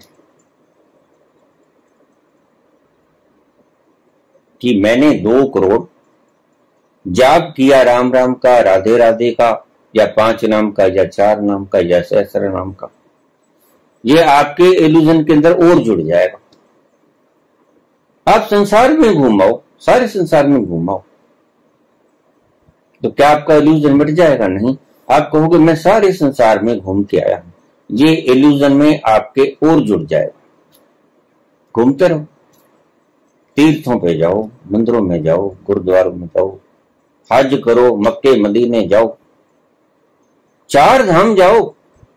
कि मैंने दो करोड़ जाप किया राम राम का, राधे राधे का, या पांच नाम का, या चार नाम का, या सहस्त्र नाम का। ये आपके इल्यूजन के अंदर और जुड़ जाएगा। आप संसार में घूमाओ, सारे संसार में घूमाओ, तो क्या आपका इल्यूजन मिट जाएगा? नहीं। आप कहोगे मैं सारे संसार में घूम के आया हूं, ये इल्यूजन में आपके और जुड़ जाएगा। घूमते रहो, तीर्थों पे जाओ, मंदिरों में जाओ, गुरुद्वारों में जाओ, हज करो, मक्के मदीने जाओ, चार धाम जाओ,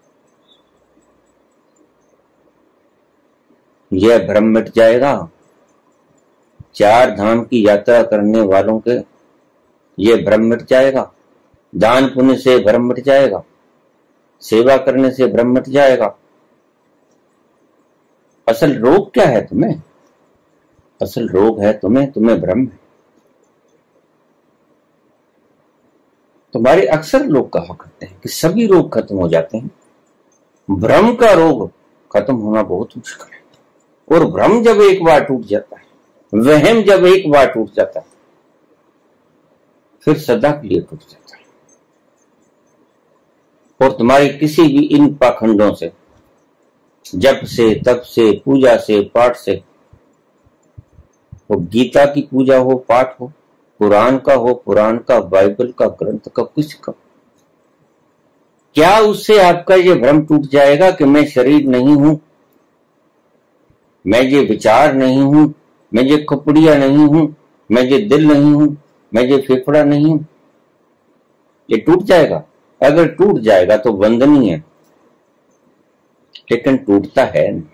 यह भ्रम मिट जाएगा। चार धाम की यात्रा करने वालों के ये भ्रम मिट जाएगा। दान पुण्य से भ्रम मिट जाएगा, सेवा करने से भ्रम मिट जाएगा। असल रोग क्या है तुम्हें? असल रोग है तुम्हें, तुम्हें भ्रम है। तुम्हारे अक्सर लोग कहा करते हैं कि सभी रोग खत्म हो जाते हैं, भ्रम का रोग खत्म होना बहुत मुश्किल है। और भ्रम जब एक बार टूट जाता है, वहम जब एक बार टूट जाता है, फिर सदा के लिए टूट जाता है। और तुम्हारे किसी भी इन पाखंडों से, जप से, तप से, पूजा से, पाठ से, वो गीता की पूजा हो, पाठ हो, कुरान का हो, कुरान का, बाइबल का, ग्रंथ का, कुछ का, क्या उससे आपका ये भ्रम टूट जाएगा कि मैं शरीर नहीं हूं, मैं ये विचार नहीं हूं, मैं ये कपड़िया नहीं हूं, मैं ये दिल नहीं हूं, मैं ये फेफड़ा नहीं हूं? ये टूट जाएगा। अगर टूट जाएगा तो वंदनीय है, लेकिन टूटता है नहीं।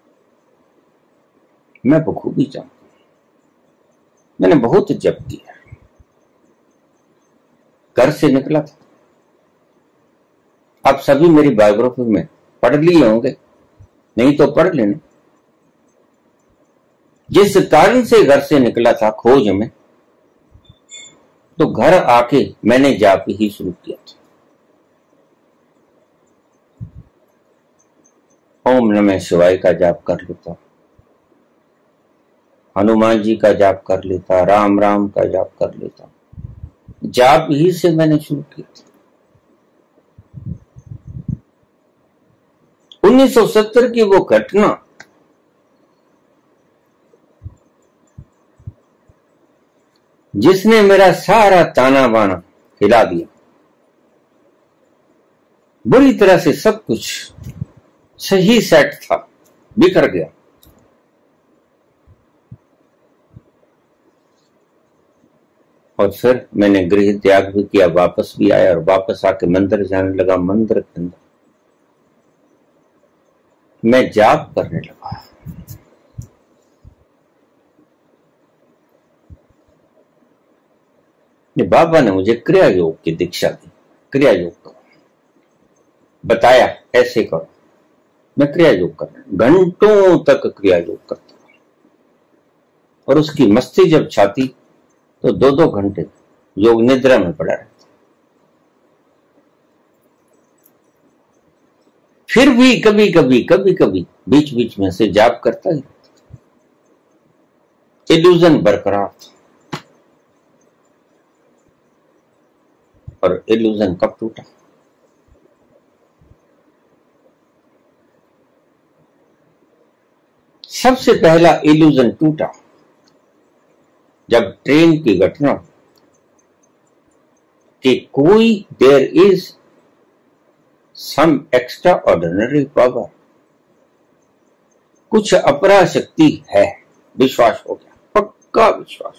मैं बखूबी जानता हूं, मैंने बहुत जप किया, घर से निकला था। आप सभी मेरी बायोग्राफी में पढ़ लिए होंगे, नहीं तो पढ़ लेना। जिस कारण से घर से निकला था खोज में, तो घर आके मैंने जाप ही शुरू किया था। ओम नमः शिवाय का जाप कर लेता, हनुमान जी का जाप कर लेता, राम राम का जाप कर लेता। जाप ही से मैंने शुरू किया था। उन्नीस सौ सत्तर की वो घटना जिसने मेरा सारा ताना बाना हिला दिया, बुरी तरह से सब कुछ सही सेट था, बिखर गया। और फिर मैंने गृह त्याग भी किया, वापस भी आया और वापस आके मंदिर जाने लगा। मंदिर के अंदर मैं जाप करने लगा। बाबा ने मुझे क्रिया योग की दीक्षा दी। क्रिया योग करो, बताया ऐसे करो। मैं क्रिया योग कर रहा, घंटों तक क्रिया योग करता और उसकी मस्ती जब छाती तो दो दो घंटे योग निद्रा में पड़ा रहता। फिर भी कभी कभी कभी कभी बीच बीच में से जाप करता ही रहता। इल्यूजन बरकरार था। और इल्यूजन कब टूटा? सबसे पहला इल्यूजन टूटा जब ट्रेन की घटना कि कोई there is some extraordinary power, कुछ अपरा शक्ति है, विश्वास हो गया, पक्का विश्वास।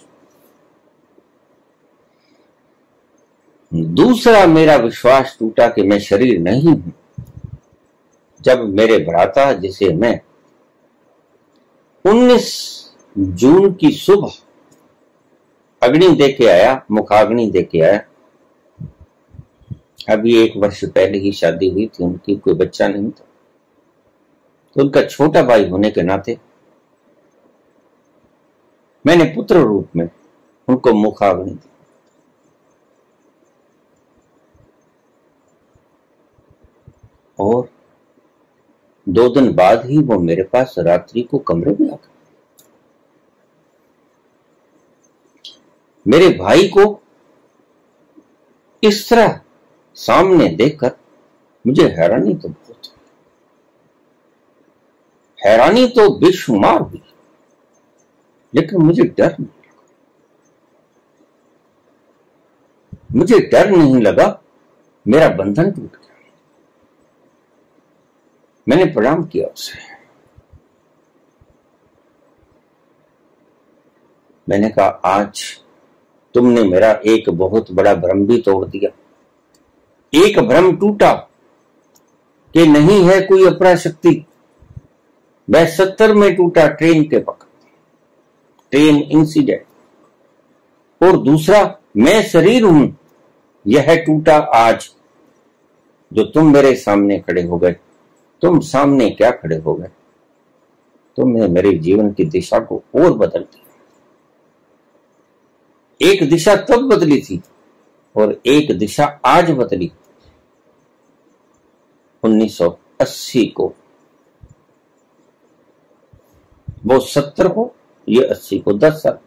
दूसरा मेरा विश्वास टूटा कि मैं शरीर नहीं हूं, जब मेरे भ्राता जिसे मैं उन्नीस जून की सुबह अग्नि दे के आया, मुखाग्नि दे के आया। अभी एक वर्ष पहले ही शादी हुई थी उनकी, कोई बच्चा नहीं था, तो उनका छोटा भाई होने के नाते मैंने पुत्र रूप में उनको मुखाग्नि दी। और दो दिन बाद ही वो मेरे पास रात्रि को कमरे में आ गए। मेरे भाई को इस तरह सामने देखकर मुझे हैरानी तो बहुत, हैरानी तो बेशुमार हुई, लेकिन मुझे डर नहीं लगा। मुझे डर नहीं लगा, मेरा बंधन टूट गया। मैंने प्रणाम किया उसे। मैंने कहा, आज तुमने मेरा एक बहुत बड़ा भ्रम भी तोड़ दिया। एक भ्रम टूटा कि नहीं है कोई अपरा शक्ति, वह सत्तर में टूटा ट्रेन के वक्त, ट्रेन इंसिडेंट। और दूसरा, मैं शरीर हूं, यह टूटा आज जो तुम मेरे सामने खड़े हो गए। तुम सामने क्या खड़े हो गए, तुमने मेरे जीवन की दिशा को और बदल दिया। एक दिशा तब बदली थी और एक दिशा आज बदली, उन्नीस सौ अस्सी को। वो सत्तर को, ये अस्सी को, दस साल।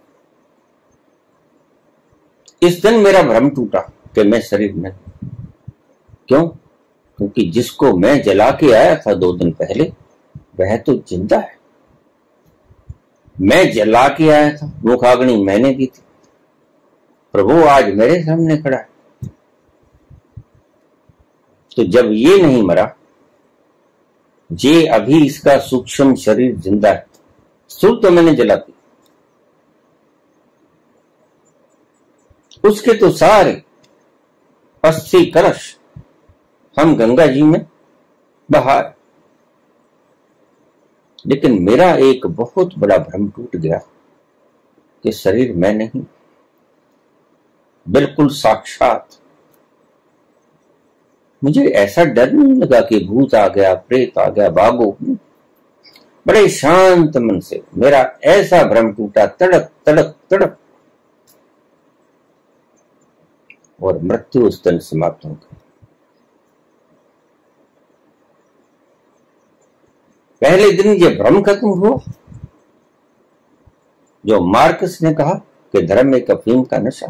इस दिन मेरा भ्रम टूटा कि मैं शरीर में। क्यों? क्योंकि जिसको मैं जला के आया था दो दिन पहले, वह तो जिंदा है। मैं जला के आया था, मुखाग्नि मैंने दी थी, प्रभु आज मेरे सामने खड़ा है। तो जब ये नहीं मरा, ये अभी इसका सूक्ष्म शरीर जिंदा है, स्थूल तो मैंने जला दी, उसके तो सारे अस्सी कलश हम गंगा जी में बहा। लेकिन मेरा एक बहुत बड़ा भ्रम टूट गया कि शरीर मैं नहीं, बिल्कुल साक्षात। मुझे ऐसा डर नहीं लगा कि भूत आ गया, प्रेत आ गया, भागो। बड़े शांत मन से मेरा ऐसा भ्रम टूटा, तड़क तड़क तड़क, और मृत्यु उस दिन समाप्त हो गई। पहले दिन ये भ्रम खत्म हुआ जो मार्कस ने कहा कि धर्म एक अफीम का नशा,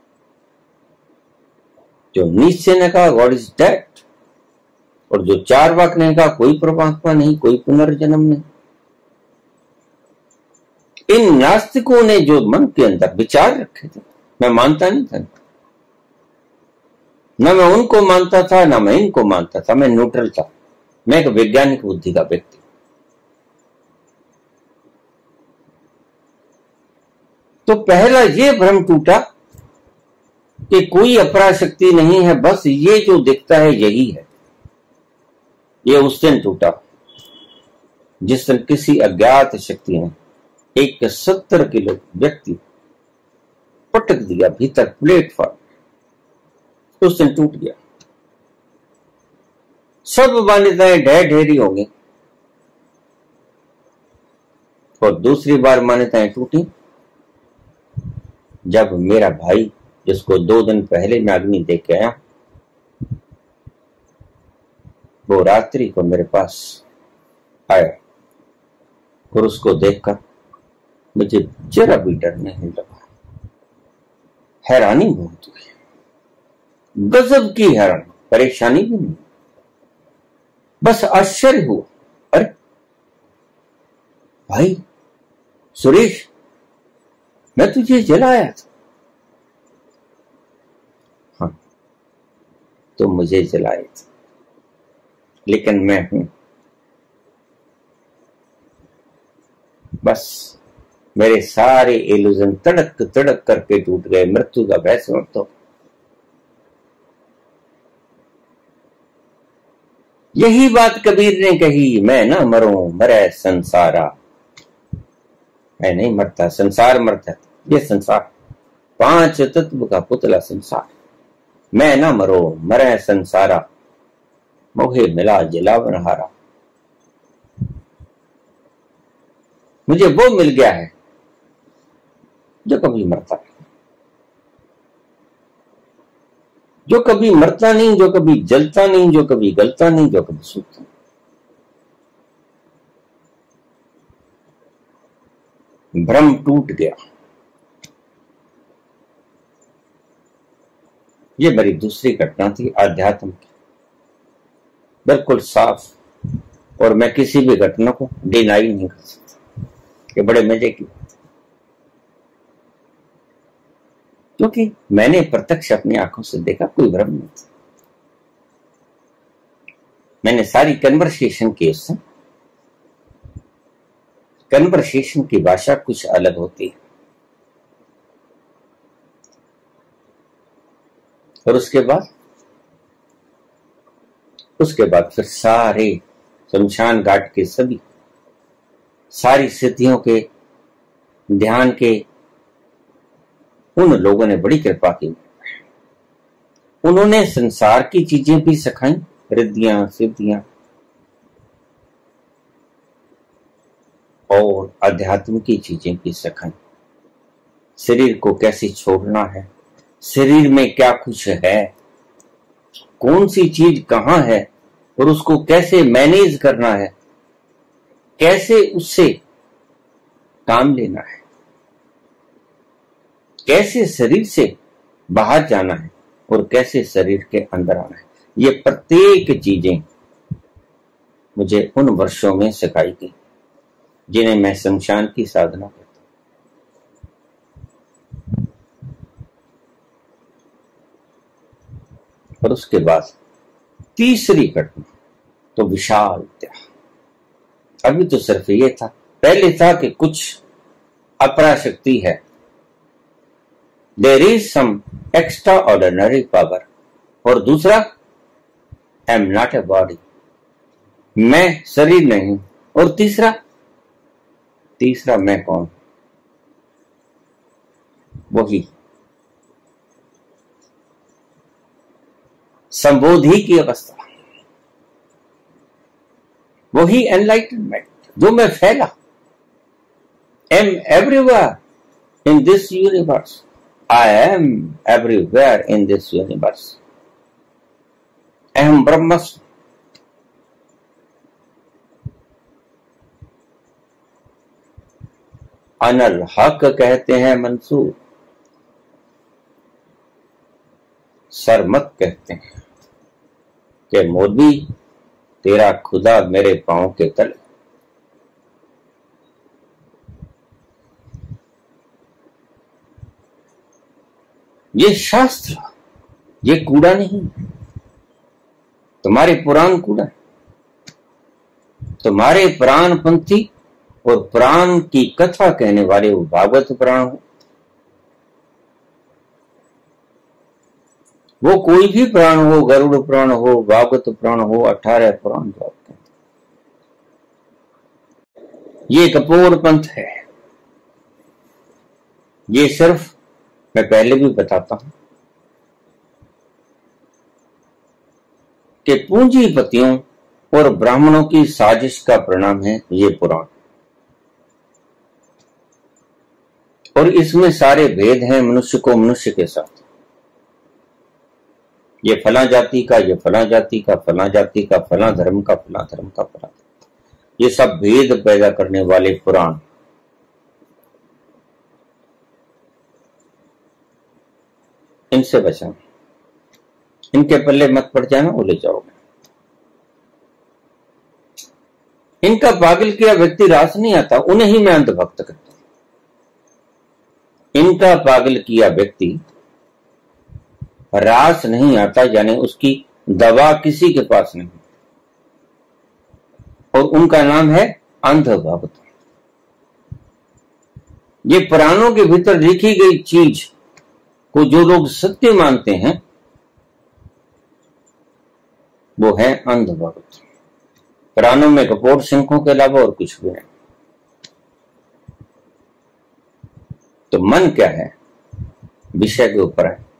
जो नीचे ने कहा गॉड इज डेड, और जो चारवाक ने कहा कोई परमात्मा नहीं, कोई पुनर्जन्म नहीं। इन नास्तिकों ने जो मन के अंदर विचार रखे थे, मैं मानता नहीं था, न मैं उनको मानता था ना मैं इनको मानता था, मैं न्यूट्रल था। मैं एक वैज्ञानिक बुद्धि का व्यक्ति। तो पहला ये भ्रम टूटा कि कोई अपराशक्ति नहीं है, बस ये जो दिखता है यही है। ये उस दिन टूटा जिस दिन किसी अज्ञात शक्ति ने एक सत्तर किलो व्यक्ति पटक दिया भीतर प्लेटफॉर्म, उस दिन टूट गया। सब मान्यताएं ढेर ढेरी हो गई और दूसरी बार मान्यताएं टूटी जब मेरा भाई, जिसको दो दिन पहले मैं अग्नि दे के आया, वो रात्रि को मेरे पास आया और उसको देखकर मुझे जरा भी डर नहीं लगा। हैरानी बहुत हुई, गजब की हैरानी, परेशानी भी नहीं, बस आश्चर्य हुआ। अरे भाई सुरेश, मैं तुझे जलाया था। हाँ, तो मुझे जलाए थे, लेकिन मैं हूं। बस मेरे सारे इल्यूजन तड़क तड़क करके टूट गए। मृत्यु का भय समाप्त हो। यही बात कबीर ने कही, मैं ना मरूं मरे संसारा। मैं नहीं मरता, संसार मरता। ये संसार पांच तत्व का पुतला संसार। मैं ना मरो मरे संसारा, मोहे मिला जलावन हारा। मुझे वो मिल गया है जो कभी मरता नहीं, जो कभी मरता नहीं, जो कभी जलता नहीं, जो कभी गलता नहीं, जो कभी सूखता नहीं। भ्रम टूट गया। ये मेरी दूसरी घटना थी आध्यात्म की, बिल्कुल साफ, और मैं किसी भी घटना को डिनाई नहीं कर सकता। ये बड़े मजे की, क्योंकि मैंने प्रत्यक्ष अपनी आंखों से देखा, कोई भ्रम नहीं था। मैंने सारी कन्वर्सेशन की उससे। कन्वर्सेशन की भाषा कुछ अलग होती है। और उसके बाद उसके बाद फिर सारे शमशान घाट के सभी सारी सिद्धियों के ध्यान के उन लोगों ने बड़ी कृपा की। उन्होंने संसार की चीजें भी सिखाई, रिद्धियां सिद्धियां, और अध्यात्म की चीजें भी सिखाई। शरीर को कैसे छोड़ना है, शरीर में क्या कुछ है, कौन सी चीज कहां है और उसको कैसे मैनेज करना है, कैसे उससे काम लेना है, कैसे शरीर से बाहर जाना है और कैसे शरीर के अंदर आना है। ये प्रत्येक चीजें मुझे उन वर्षों में सिखाई गई जिन्हें मैं शमशान की साधना करता। और उसके बाद तीसरी घटना तो विशाल त्याग। अभी तो सिर्फ ये था, पहले था कि कुछ अपराशक्ति है, there is some extraordinary power, और दूसरा I am not a body, मैं शरीर नहीं, और तीसरा तीसरा मैं कौन? वही संबोधि की अवस्था, वही एनलाइटनमेंट जो मैं फैला। Am everywhere in this universe, I am everywhere in this universe. अहम ब्रह्मस्मि। अनल हक कहते हैं मंसूर, सरमत कहते हैं कि मोदी तेरा खुदा मेरे पांव के तले। ये शास्त्र, ये कूड़ा नहीं, तुम्हारे पुराण कूड़ा, तुम्हारे प्राणपंथी और प्राण की कथा कहने वाले वो भागवत पुराण हो, वो कोई भी पुराण हो, गरुड़ पुराण हो, भागवत पुराण हो, अठारह पुराण जो आपके, ये कपोर पंथ है। ये सिर्फ मैं पहले भी बताता हूं कि पूंजीपतियों और ब्राह्मणों की साजिश का परिणाम है ये पुराण, और इसमें सारे भेद हैं मनुष्य को मनुष्य के साथ। ये फला जाति का, ये फला जाति का, फला जाति का, फला धर्म का, फला धर्म का, फला, ये सब भेद पैदा करने वाले पुराण। इनसे बचना, इनके पल्ले मत पड़ जाना, वो ले जाओगे। इनका पागल किया व्यक्ति रास नहीं आता, उन्हें ही मैं अंधभक्त करता हूं। इनका पागल किया व्यक्ति रास नहीं आता, यानी उसकी दवा किसी के पास नहीं, और उनका नाम है अंधभक्त। ये पुराणों के भीतर लिखी गई चीज को जो लोग सत्य मानते हैं वो है अंधभक्त। पुराणों में कपोर सिंहों के अलावा और कुछ भी नहीं। तो मन क्या है, विषय के ऊपर है।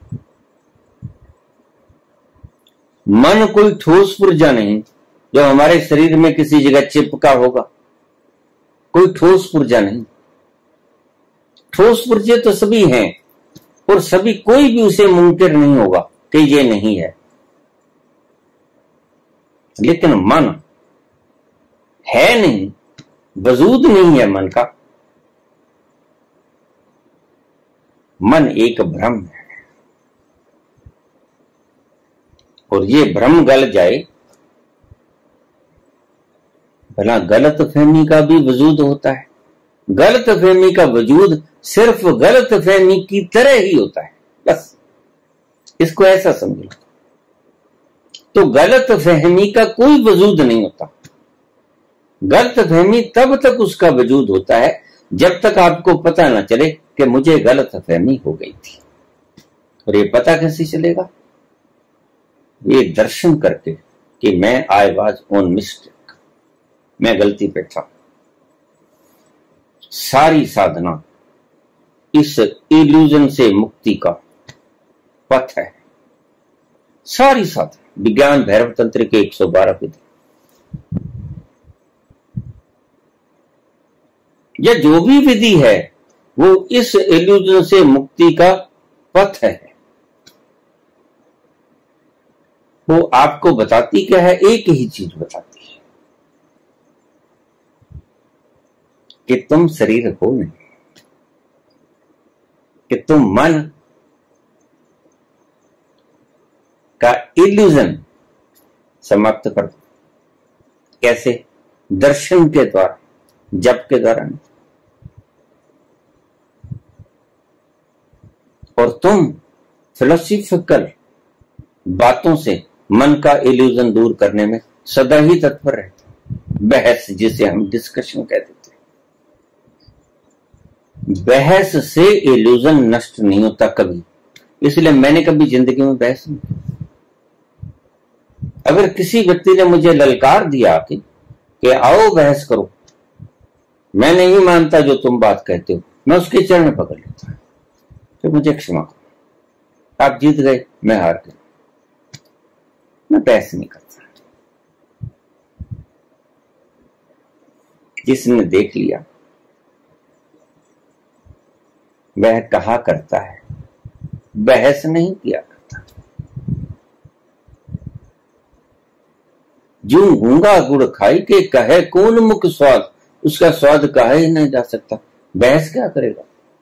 मन कोई ठोस पुर्जा नहीं जो हमारे शरीर में किसी जगह चिपका होगा, कोई ठोस पुर्जा नहीं। ठोस पुर्जे तो सभी हैं, और सभी, कोई भी उसे मुनकर नहीं होगा कि ये नहीं है। लेकिन मन है नहीं, वजूद नहीं है मन का। मन एक भ्रम है, और ये भ्रम गल जाए, भला गलत फहमी का भी वजूद होता है। गलत फहमी का वजूद सिर्फ गलत फहमी की तरह ही होता है, बस इसको ऐसा समझ लो। तो गलत फहमी का कोई वजूद नहीं होता। गलत फहमी तब तक उसका वजूद होता है जब तक आपको पता ना चले कि मुझे गलत फहमी हो गई थी। और ये पता कैसे चलेगा? ये दर्शन करके कि मैं आई वाज ऑन मिस्टेक, मैं गलती पे था। सारी साधना इस इल्यूजन से मुक्ति का पथ है। सारी साधना, विज्ञान भैरव तंत्र के एक सौ बारह विधि, या जो भी विधि है वो इस इल्यूजन से मुक्ति का पथ है। वो आपको बताती क्या है? एक ही चीज बताती है कि तुम शरीर हो नहीं, कि तुम मन का इल्यूजन समाप्त कर दो। कैसे? दर्शन के द्वारा, जप के द्वारा नहीं। और तुम फिलोसॉफिकल बातों से मन का इल्यूजन दूर करने में सदा ही तत्पर रहते हो। बहस, जिसे हम डिस्कशन कह देते हैं, बहस से इल्यूजन नष्ट नहीं होता कभी। इसलिए मैंने कभी जिंदगी में बहस नहीं की। अगर किसी व्यक्ति ने मुझे ललकार दिया कि, कि आओ बहस करो, मैं नहीं मानता जो तुम बात कहते हो, मैं उसके चरण पकड़ लेता, तो मुझे क्षमा करो, आप जीत गए, मैं हार गया, मैं बहस नहीं करता। जिसने देख लिया वह कहा करता है, बहस नहीं किया करता। जूं गूंगा गुड़ खाई के कहे कौन मुख स्वाद, उसका स्वाद कहा ही नहीं जा सकता, बहस क्या करेगा?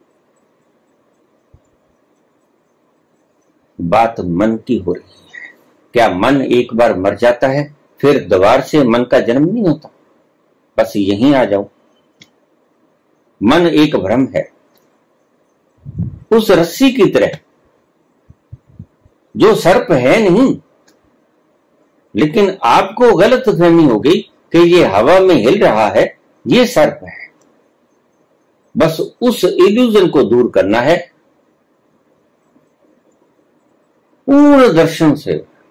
बात मन की हो रही है। क्या मन एक बार मर जाता है फिर दोबारा से मन का जन्म नहीं होता? बस यहीं आ जाओ। मन एक भ्रम है, उस रस्सी की तरह जो सर्प है नहीं, लेकिन आपको गलत फहमी हो गई कि ये हवा में हिल रहा है, ये सर्प है। बस उस इल्यूजन को दूर करना है पूर्ण दर्शन से,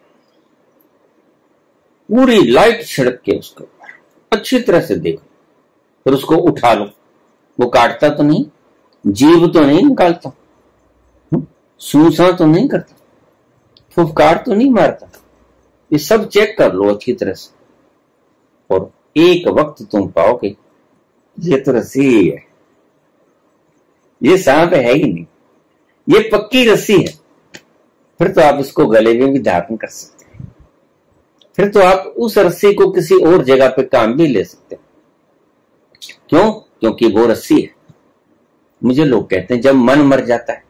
पूरी लाइट छिड़क के उसके ऊपर अच्छी तरह से देखो, फिर उसको उठा लो। वो काटता तो नहीं, जीव तो नहीं निकालता, सूसा तो नहीं करता, फुफकार तो नहीं मारता। ये सब चेक कर लो अच्छी तरह से, और एक वक्त तुम पाओगे ये तो रस्सी ही है, ये सांप है ही नहीं, ये पक्की रस्सी है। फिर तो आप इसको गले में भी धारण कर सकते हैं, फिर तो आप उस रस्सी को किसी और जगह पे काम भी ले सकते हैं। क्यों? क्योंकि वो रस्सी है। मुझे लोग कहते हैं जब मन मर जाता है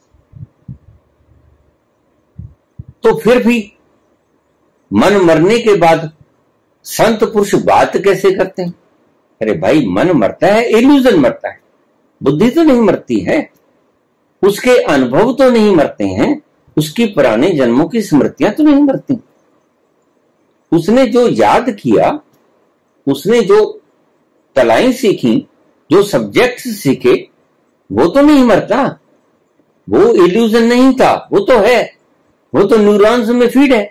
तो फिर भी मन मरने के बाद संत पुरुष बात कैसे करते हैं? अरे भाई, मन मरता है, इल्यूजन मरता है, बुद्धि तो नहीं मरती है, उसके अनुभव तो नहीं मरते हैं, उसकी पुराने जन्मों की स्मृतियां तो नहीं मरती। उसने जो याद किया, उसने जो तलाएं सीखी, जो सब्जेक्ट्स सीखे, वो तो नहीं मरता। वो इल्यूजन नहीं था, वो तो है, वो तो न्यूरॉन्स में फीड है।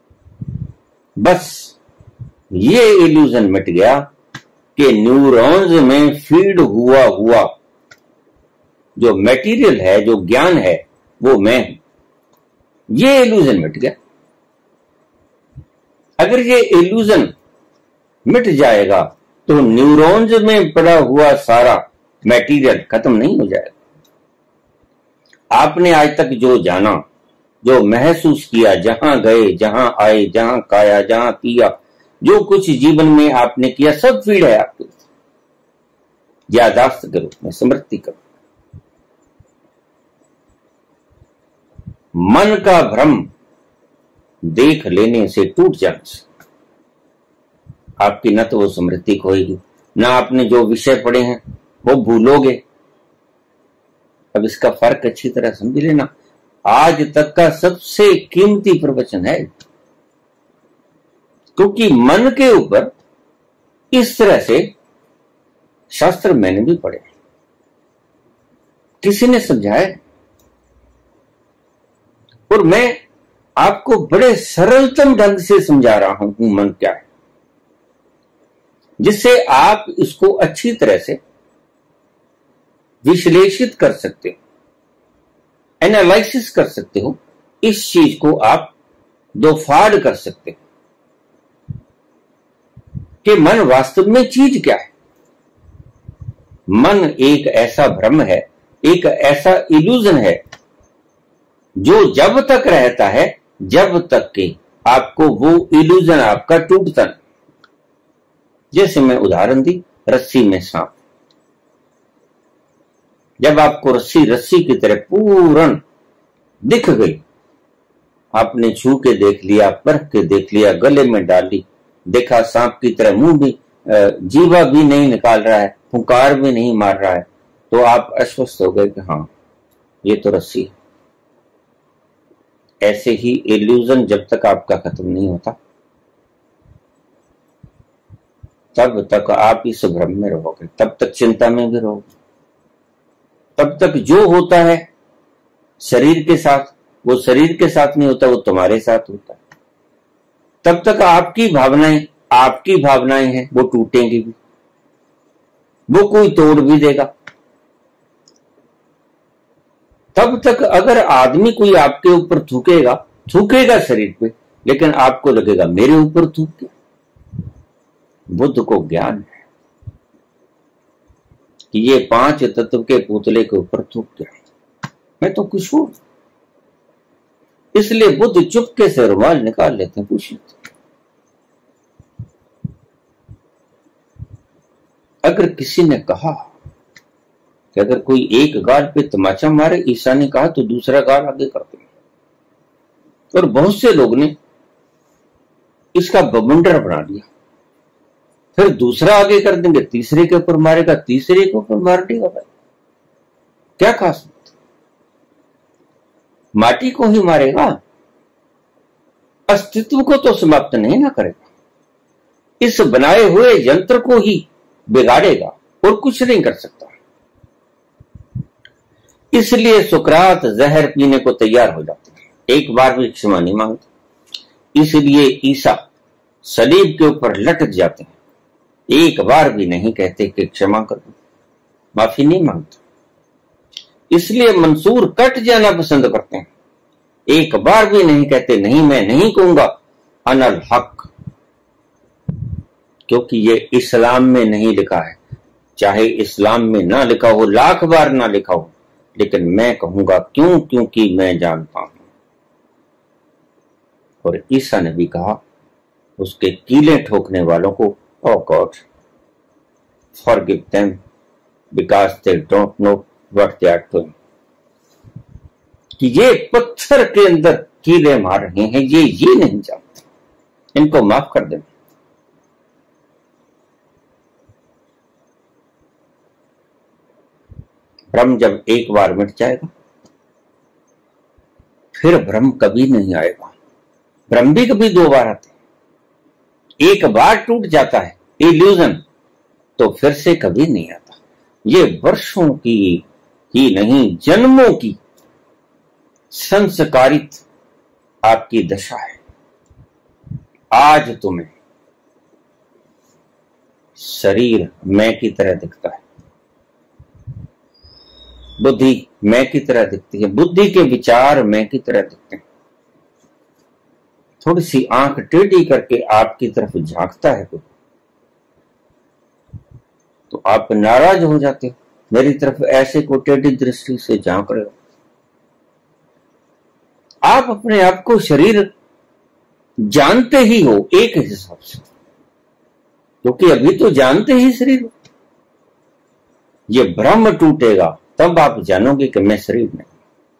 बस ये इल्यूजन मिट गया कि न्यूरॉन्स में फीड हुआ हुआ जो मटेरियल है, जो ज्ञान है, वो मैं हूं। ये इल्यूजन मिट गया। अगर ये इल्यूजन मिट जाएगा तो न्यूरॉन्स में पड़ा हुआ सारा मटेरियल खत्म नहीं हो जाएगा। आपने आज तक जो जाना, जो महसूस किया, जहां गए, जहां आए, जहां खाया, जहां पिया, जो कुछ जीवन में आपने किया, सब फीड है आपके यादाश्त के रूप में, स्मृति करो। मन का भ्रम देख लेने से, टूट जाने से आपकी न तो वो स्मृति खोएगी, ना आपने जो विषय पढ़े हैं वो भूलोगे। अब इसका फर्क अच्छी तरह समझ लेना। आज तक का सबसे कीमती प्रवचन है, क्योंकि मन के ऊपर इस तरह से शास्त्र मैंने भी पढ़े, किसी ने समझाया, और मैं आपको बड़े सरलतम ढंग से समझा रहा हूं मन क्या है, जिससे आप इसको अच्छी तरह से विश्लेषित कर सकते हो, एनालिसिस कर सकते हो। इस चीज को आप दो फाड़ कर सकते हो कि मन वास्तव में चीज क्या है। मन एक ऐसा भ्रम है, एक ऐसा इल्यूजन है, जो जब तक रहता है, जब तक कि आपको वो इल्यूजन आपका टूटता नहीं। जैसे मैं उदाहरण दी, रस्सी में सांप। जब आपको रस्सी रस्सी की तरह पूर्ण दिख गई, आपने छू के देख लिया, परख के देख लिया, गले में डाली, देखा सांप की तरह मुंह भी, जीवा भी नहीं निकाल रहा है, फुंकार भी नहीं मार रहा है, तो आप आश्वस्त हो गए कि हाँ, ये तो रस्सी है। ऐसे ही इल्यूजन जब तक आपका खत्म नहीं होता, तब तक आप इस भ्रम में रहोगे, तब तक चिंता में भी रहोगे, तब तक जो होता है शरीर के साथ, वो शरीर के साथ नहीं होता, वो तुम्हारे साथ होता है। तब तक आपकी भावनाएं आपकी भावनाएं हैं, वो टूटेंगी भी, वो कोई तोड़ भी देगा। तब तक अगर आदमी कोई आपके ऊपर थूकेगा, थूकेगा शरीर पे, लेकिन आपको लगेगा मेरे ऊपर थूक गया। बुद्ध को ज्ञान है कि ये पांच तत्व के पुतले के ऊपर थूक गया, मैं तो कुछ हूं। इसलिए बुद्ध चुपके से रुमाल निकाल लेते हैं, पूछ लेते। अगर किसी ने कहा कि अगर कोई एक गाल पे तमाचा मारे, ईसा ने कहा, तो दूसरा गाल आगे करते हैं। और बहुत से लोग ने इसका बवंडर बना लिया, फिर दूसरा आगे कर देंगे, तीसरे के ऊपर मारेगा, तीसरे के ऊपर मार देगा। भाई क्या खास बात, माटी को ही मारेगा, अस्तित्व को तो समाप्त नहीं ना करेगा, इस बनाए हुए यंत्र को ही बिगाड़ेगा और कुछ नहीं कर सकता। इसलिए सुकरात जहर पीने को तैयार हो जाते हैं, एक बार भी क्षमा नहीं मांगते। इसलिए ईसा सलीब के ऊपर लटक जाते हैं, एक बार भी नहीं कहते कि क्षमा कर दो, माफी नहीं मांगते। इसलिए मंसूर कट जाना पसंद करते हैं, एक बार भी नहीं कहते नहीं मैं नहीं कहूंगा अनल हक, क्योंकि ये इस्लाम में नहीं लिखा है। चाहे इस्लाम में ना लिखा हो, लाख बार ना लिखा हो, लेकिन मैं कहूंगा क्यों? क्योंकि मैं जानता हूं। और ईसा ने भी कहा उसके कीले ठोकने वालों को, O God forgive them because they don't know what they are doing, कि ये पत्थर के अंदर कीले मार रहे हैं, ये ये नहीं जानते, इनको माफ कर दें। भ्रम जब एक बार मिट जाएगा फिर भ्रम कभी नहीं आएगा। भ्रम भी कभी दो बार आते हैं, एक बार टूट जाता है इल्यूजन तो फिर से कभी नहीं आता। ये वर्षों की ही नहीं जन्मों की संस्कारित आपकी दशा है। आज तुम्हें शरीर मैं की तरह दिखता है, बुद्धि मैं की तरह दिखती है, बुद्धि के विचार मैं की तरह दिखते हैं। थोड़ी सी आंख टेढ़ी करके आपकी तरफ झांकता है कोई तो आप नाराज हो जाते हो, मेरी तरफ ऐसे को टेढ़ी दृष्टि से झांक रहे हो। आप अपने आप को शरीर जानते ही हो एक हिसाब से, क्योंकि अभी तो जानते ही शरीर हो। ये भ्रम टूटेगा तब आप जानोगे कि मैं शरीर नहीं।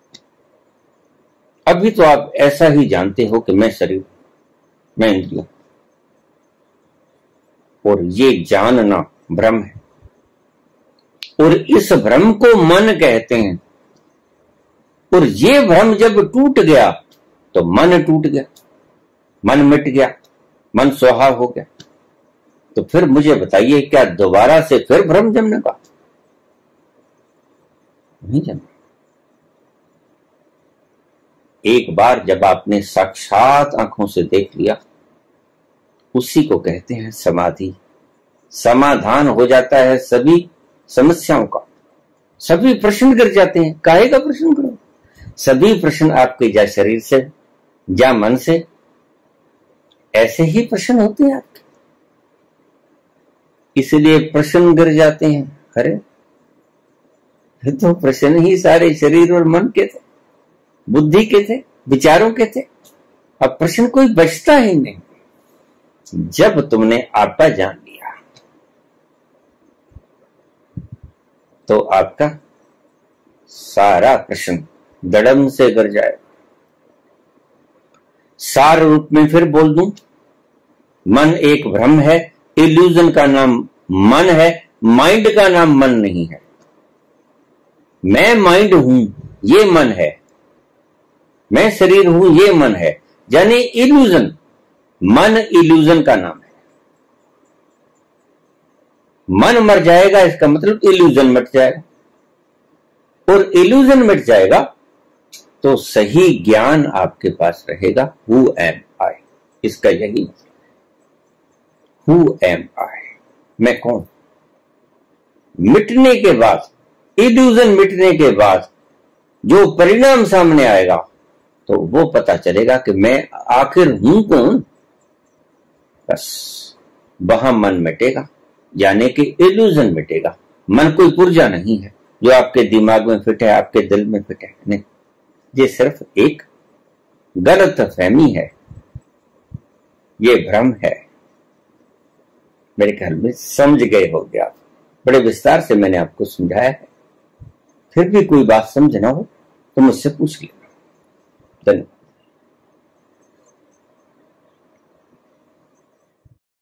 अभी तो आप ऐसा ही जानते हो कि मैं शरीर, मैं इंद्रिय, और ये जानना भ्रम है। और इस भ्रम को मन कहते हैं। और ये भ्रम जब टूट गया तो मन टूट गया, मन मिट गया, मन सुहा हो गया। तो फिर मुझे बताइए, क्या दोबारा से फिर भ्रम जमने का? नहीं जमा। एक बार जब आपने साक्षात आंखों से देख लिया, उसी को कहते हैं समाधि। समाधान हो जाता है सभी समस्याओं का, सभी प्रश्न गिर जाते हैं। काहे का प्रश्न करो? सभी प्रश्न आपके जा शरीर से जा मन से, ऐसे ही प्रश्न होते हैं आपके, इसलिए प्रश्न गिर जाते हैं। अरे तो प्रश्न ही सारे शरीर और मन के थे, बुद्धि के थे, विचारों के थे। अब प्रश्न कोई बचता ही नहीं। जब तुमने आपा जान लिया तो आपका सारा प्रश्न दड़म से गिर जाए। सार रूप में फिर बोल दूं, मन एक भ्रम है, इल्यूजन का नाम मन है, माइंड का नाम मन नहीं है। मैं माइंड हूं, ये मन है, मैं शरीर हूं, ये मन है, यानी इल्यूजन। मन इल्यूजन का नाम है। मन मर जाएगा, इसका मतलब इल्यूजन मिट जाएगा, और इल्यूजन मिट जाएगा तो सही ज्ञान आपके पास रहेगा। हु एम आई, इसका यही मतलब। हु एम आई, मैं कौन? मिटने के बाद, इल्यूजन मिटने के बाद जो परिणाम सामने आएगा तो वो पता चलेगा कि मैं आखिर हूं कौन। बस वहां मन मिटेगा, यानी कि इल्यूजन मिटेगा। मन कोई पुर्जा नहीं है जो आपके दिमाग में फिट है, आपके दिल में फिट है, नहीं। ये सिर्फ एक गलत फहमी है, ये भ्रम है। मेरे ख्याल में समझ गए होंगे आप। बड़े विस्तार से मैंने आपको समझाया है। फिर भी कोई बात समझ ना हो तो मुझसे पूछ लेना। धन्यवाद।